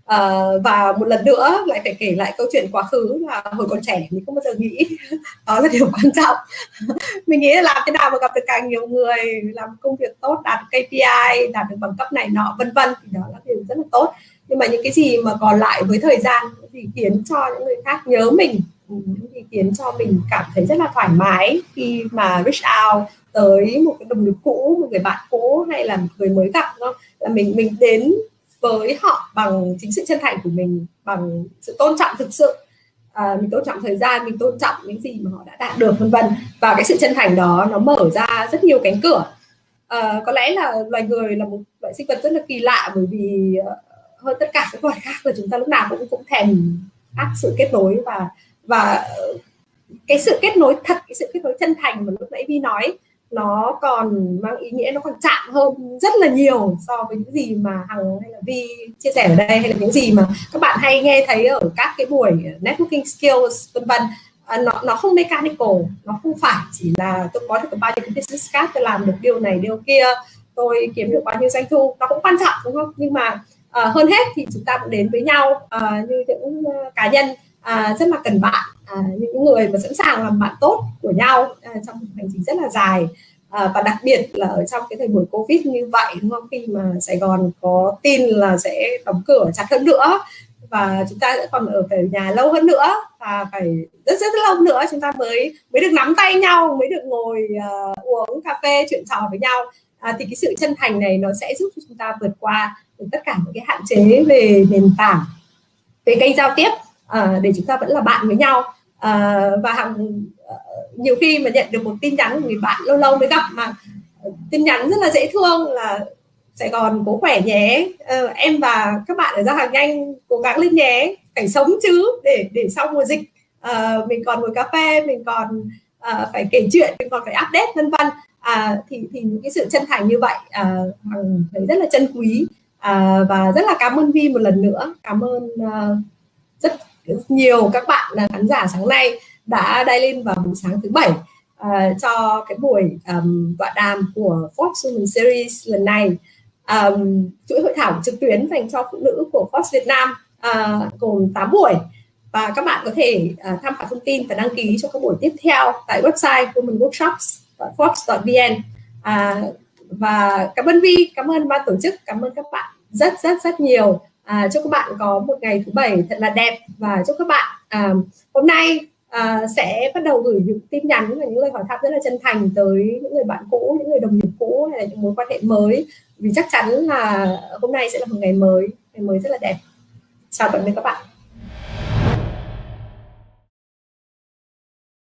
Và một lần nữa lại phải kể lại câu chuyện quá khứ là hồi còn trẻ mình không bao giờ nghĩ đó là điều quan trọng. Mình nghĩ là làm thế nào mà gặp được càng nhiều người, làm công việc tốt, đạt được KPI, đạt được bằng cấp này nọ vân vân, thì đó là điều rất là tốt. Nhưng mà những cái gì mà còn lại với thời gian thì khiến cho những người khác nhớ mình, thì khiến cho mình cảm thấy rất là thoải mái khi mà reach out tới một cái đồng nghiệp cũ, một người bạn cũ, hay là một người mới gặp, đúng không? Là mình đến với họ bằng chính sự chân thành của mình, bằng sự tôn trọng thực sự. Mình tôn trọng thời gian, mình tôn trọng những gì mà họ đã đạt được vân vân. Và cái sự chân thành đó nó mở ra rất nhiều cánh cửa. Có lẽ là loài người là một loại sinh vật rất là kỳ lạ, bởi vì hơn tất cả các loài khác là chúng ta lúc nào cũng thèm ác sự kết nối, và cái sự kết nối thật, cái sự kết nối chân thành mà lúc nãy Vi nói, nó còn mang ý nghĩa, nó còn chạm hơn rất là nhiều so với những gì mà Hằng hay là Vi chia sẻ ở đây, hay là những gì mà các bạn hay nghe thấy ở các cái buổi networking skills vân vân. Nó không mechanical, nó không phải chỉ là tôi có được bao nhiêu cái business card, tôi làm được điều này điều kia, tôi kiếm được bao nhiêu doanh thu, nó cũng quan trọng đúng không? Nhưng mà hơn hết thì chúng ta cũng đến với nhau như những cá nhân rất là cần bạn, những người mà sẵn sàng làm bạn tốt của nhau trong một hành trình rất là dài. Và đặc biệt là ở trong cái thời buổi Covid như vậy, đúng không? Khi mà Sài Gòn có tin là sẽ đóng cửa chặt hơn nữa, và chúng ta sẽ còn ở phải nhà lâu hơn nữa, và phải rất lâu nữa chúng ta mới được nắm tay nhau, mới được ngồi uống cà phê chuyện trò với nhau. Thì cái sự chân thành này nó sẽ giúp cho chúng ta vượt qua được tất cả những cái hạn chế về nền tảng, về kênh giao tiếp, để chúng ta vẫn là bạn với nhau. Và nhiều khi mà nhận được một tin nhắn của người bạn lâu lâu mới gặp, mà tin nhắn rất là dễ thương là Sài Gòn cố khỏe nhé, em và các bạn ở giao hàng nhanh cố gắng lên nhé, phải sống chứ, để sau mùa dịch mình còn ngồi cà phê, mình còn phải kể chuyện, mình còn phải update vân vân. Thì những cái sự chân thành như vậy Hằng thấy rất là chân quý, và rất là cảm ơn Vi một lần nữa. Cảm ơn rất nhiều các bạn khán giả sáng nay đã dial in vào buổi sáng thứ Bảy cho cái buổi tọa đàm của Forbes Women Series lần này. Chuỗi hội thảo trực tuyến dành cho phụ nữ của Forbes Việt Nam gồm 8 buổi, và các bạn có thể tham khảo thông tin và đăng ký cho các buổi tiếp theo tại website womenworkshops.forbes.vn. Và cảm ơn Vi, cảm ơn ban tổ chức, cảm ơn các bạn rất nhiều. Chúc các bạn có một ngày thứ Bảy thật là đẹp, và chúc các bạn hôm nay sẽ bắt đầu gửi những tin nhắn và những lời hỏi thăm rất là chân thành tới những người bạn cũ, những người đồng nghiệp cũ, hay là những mối quan hệ mới, vì chắc chắn là hôm nay sẽ là một ngày mới rất là đẹp. Chào tạm biệt các bạn.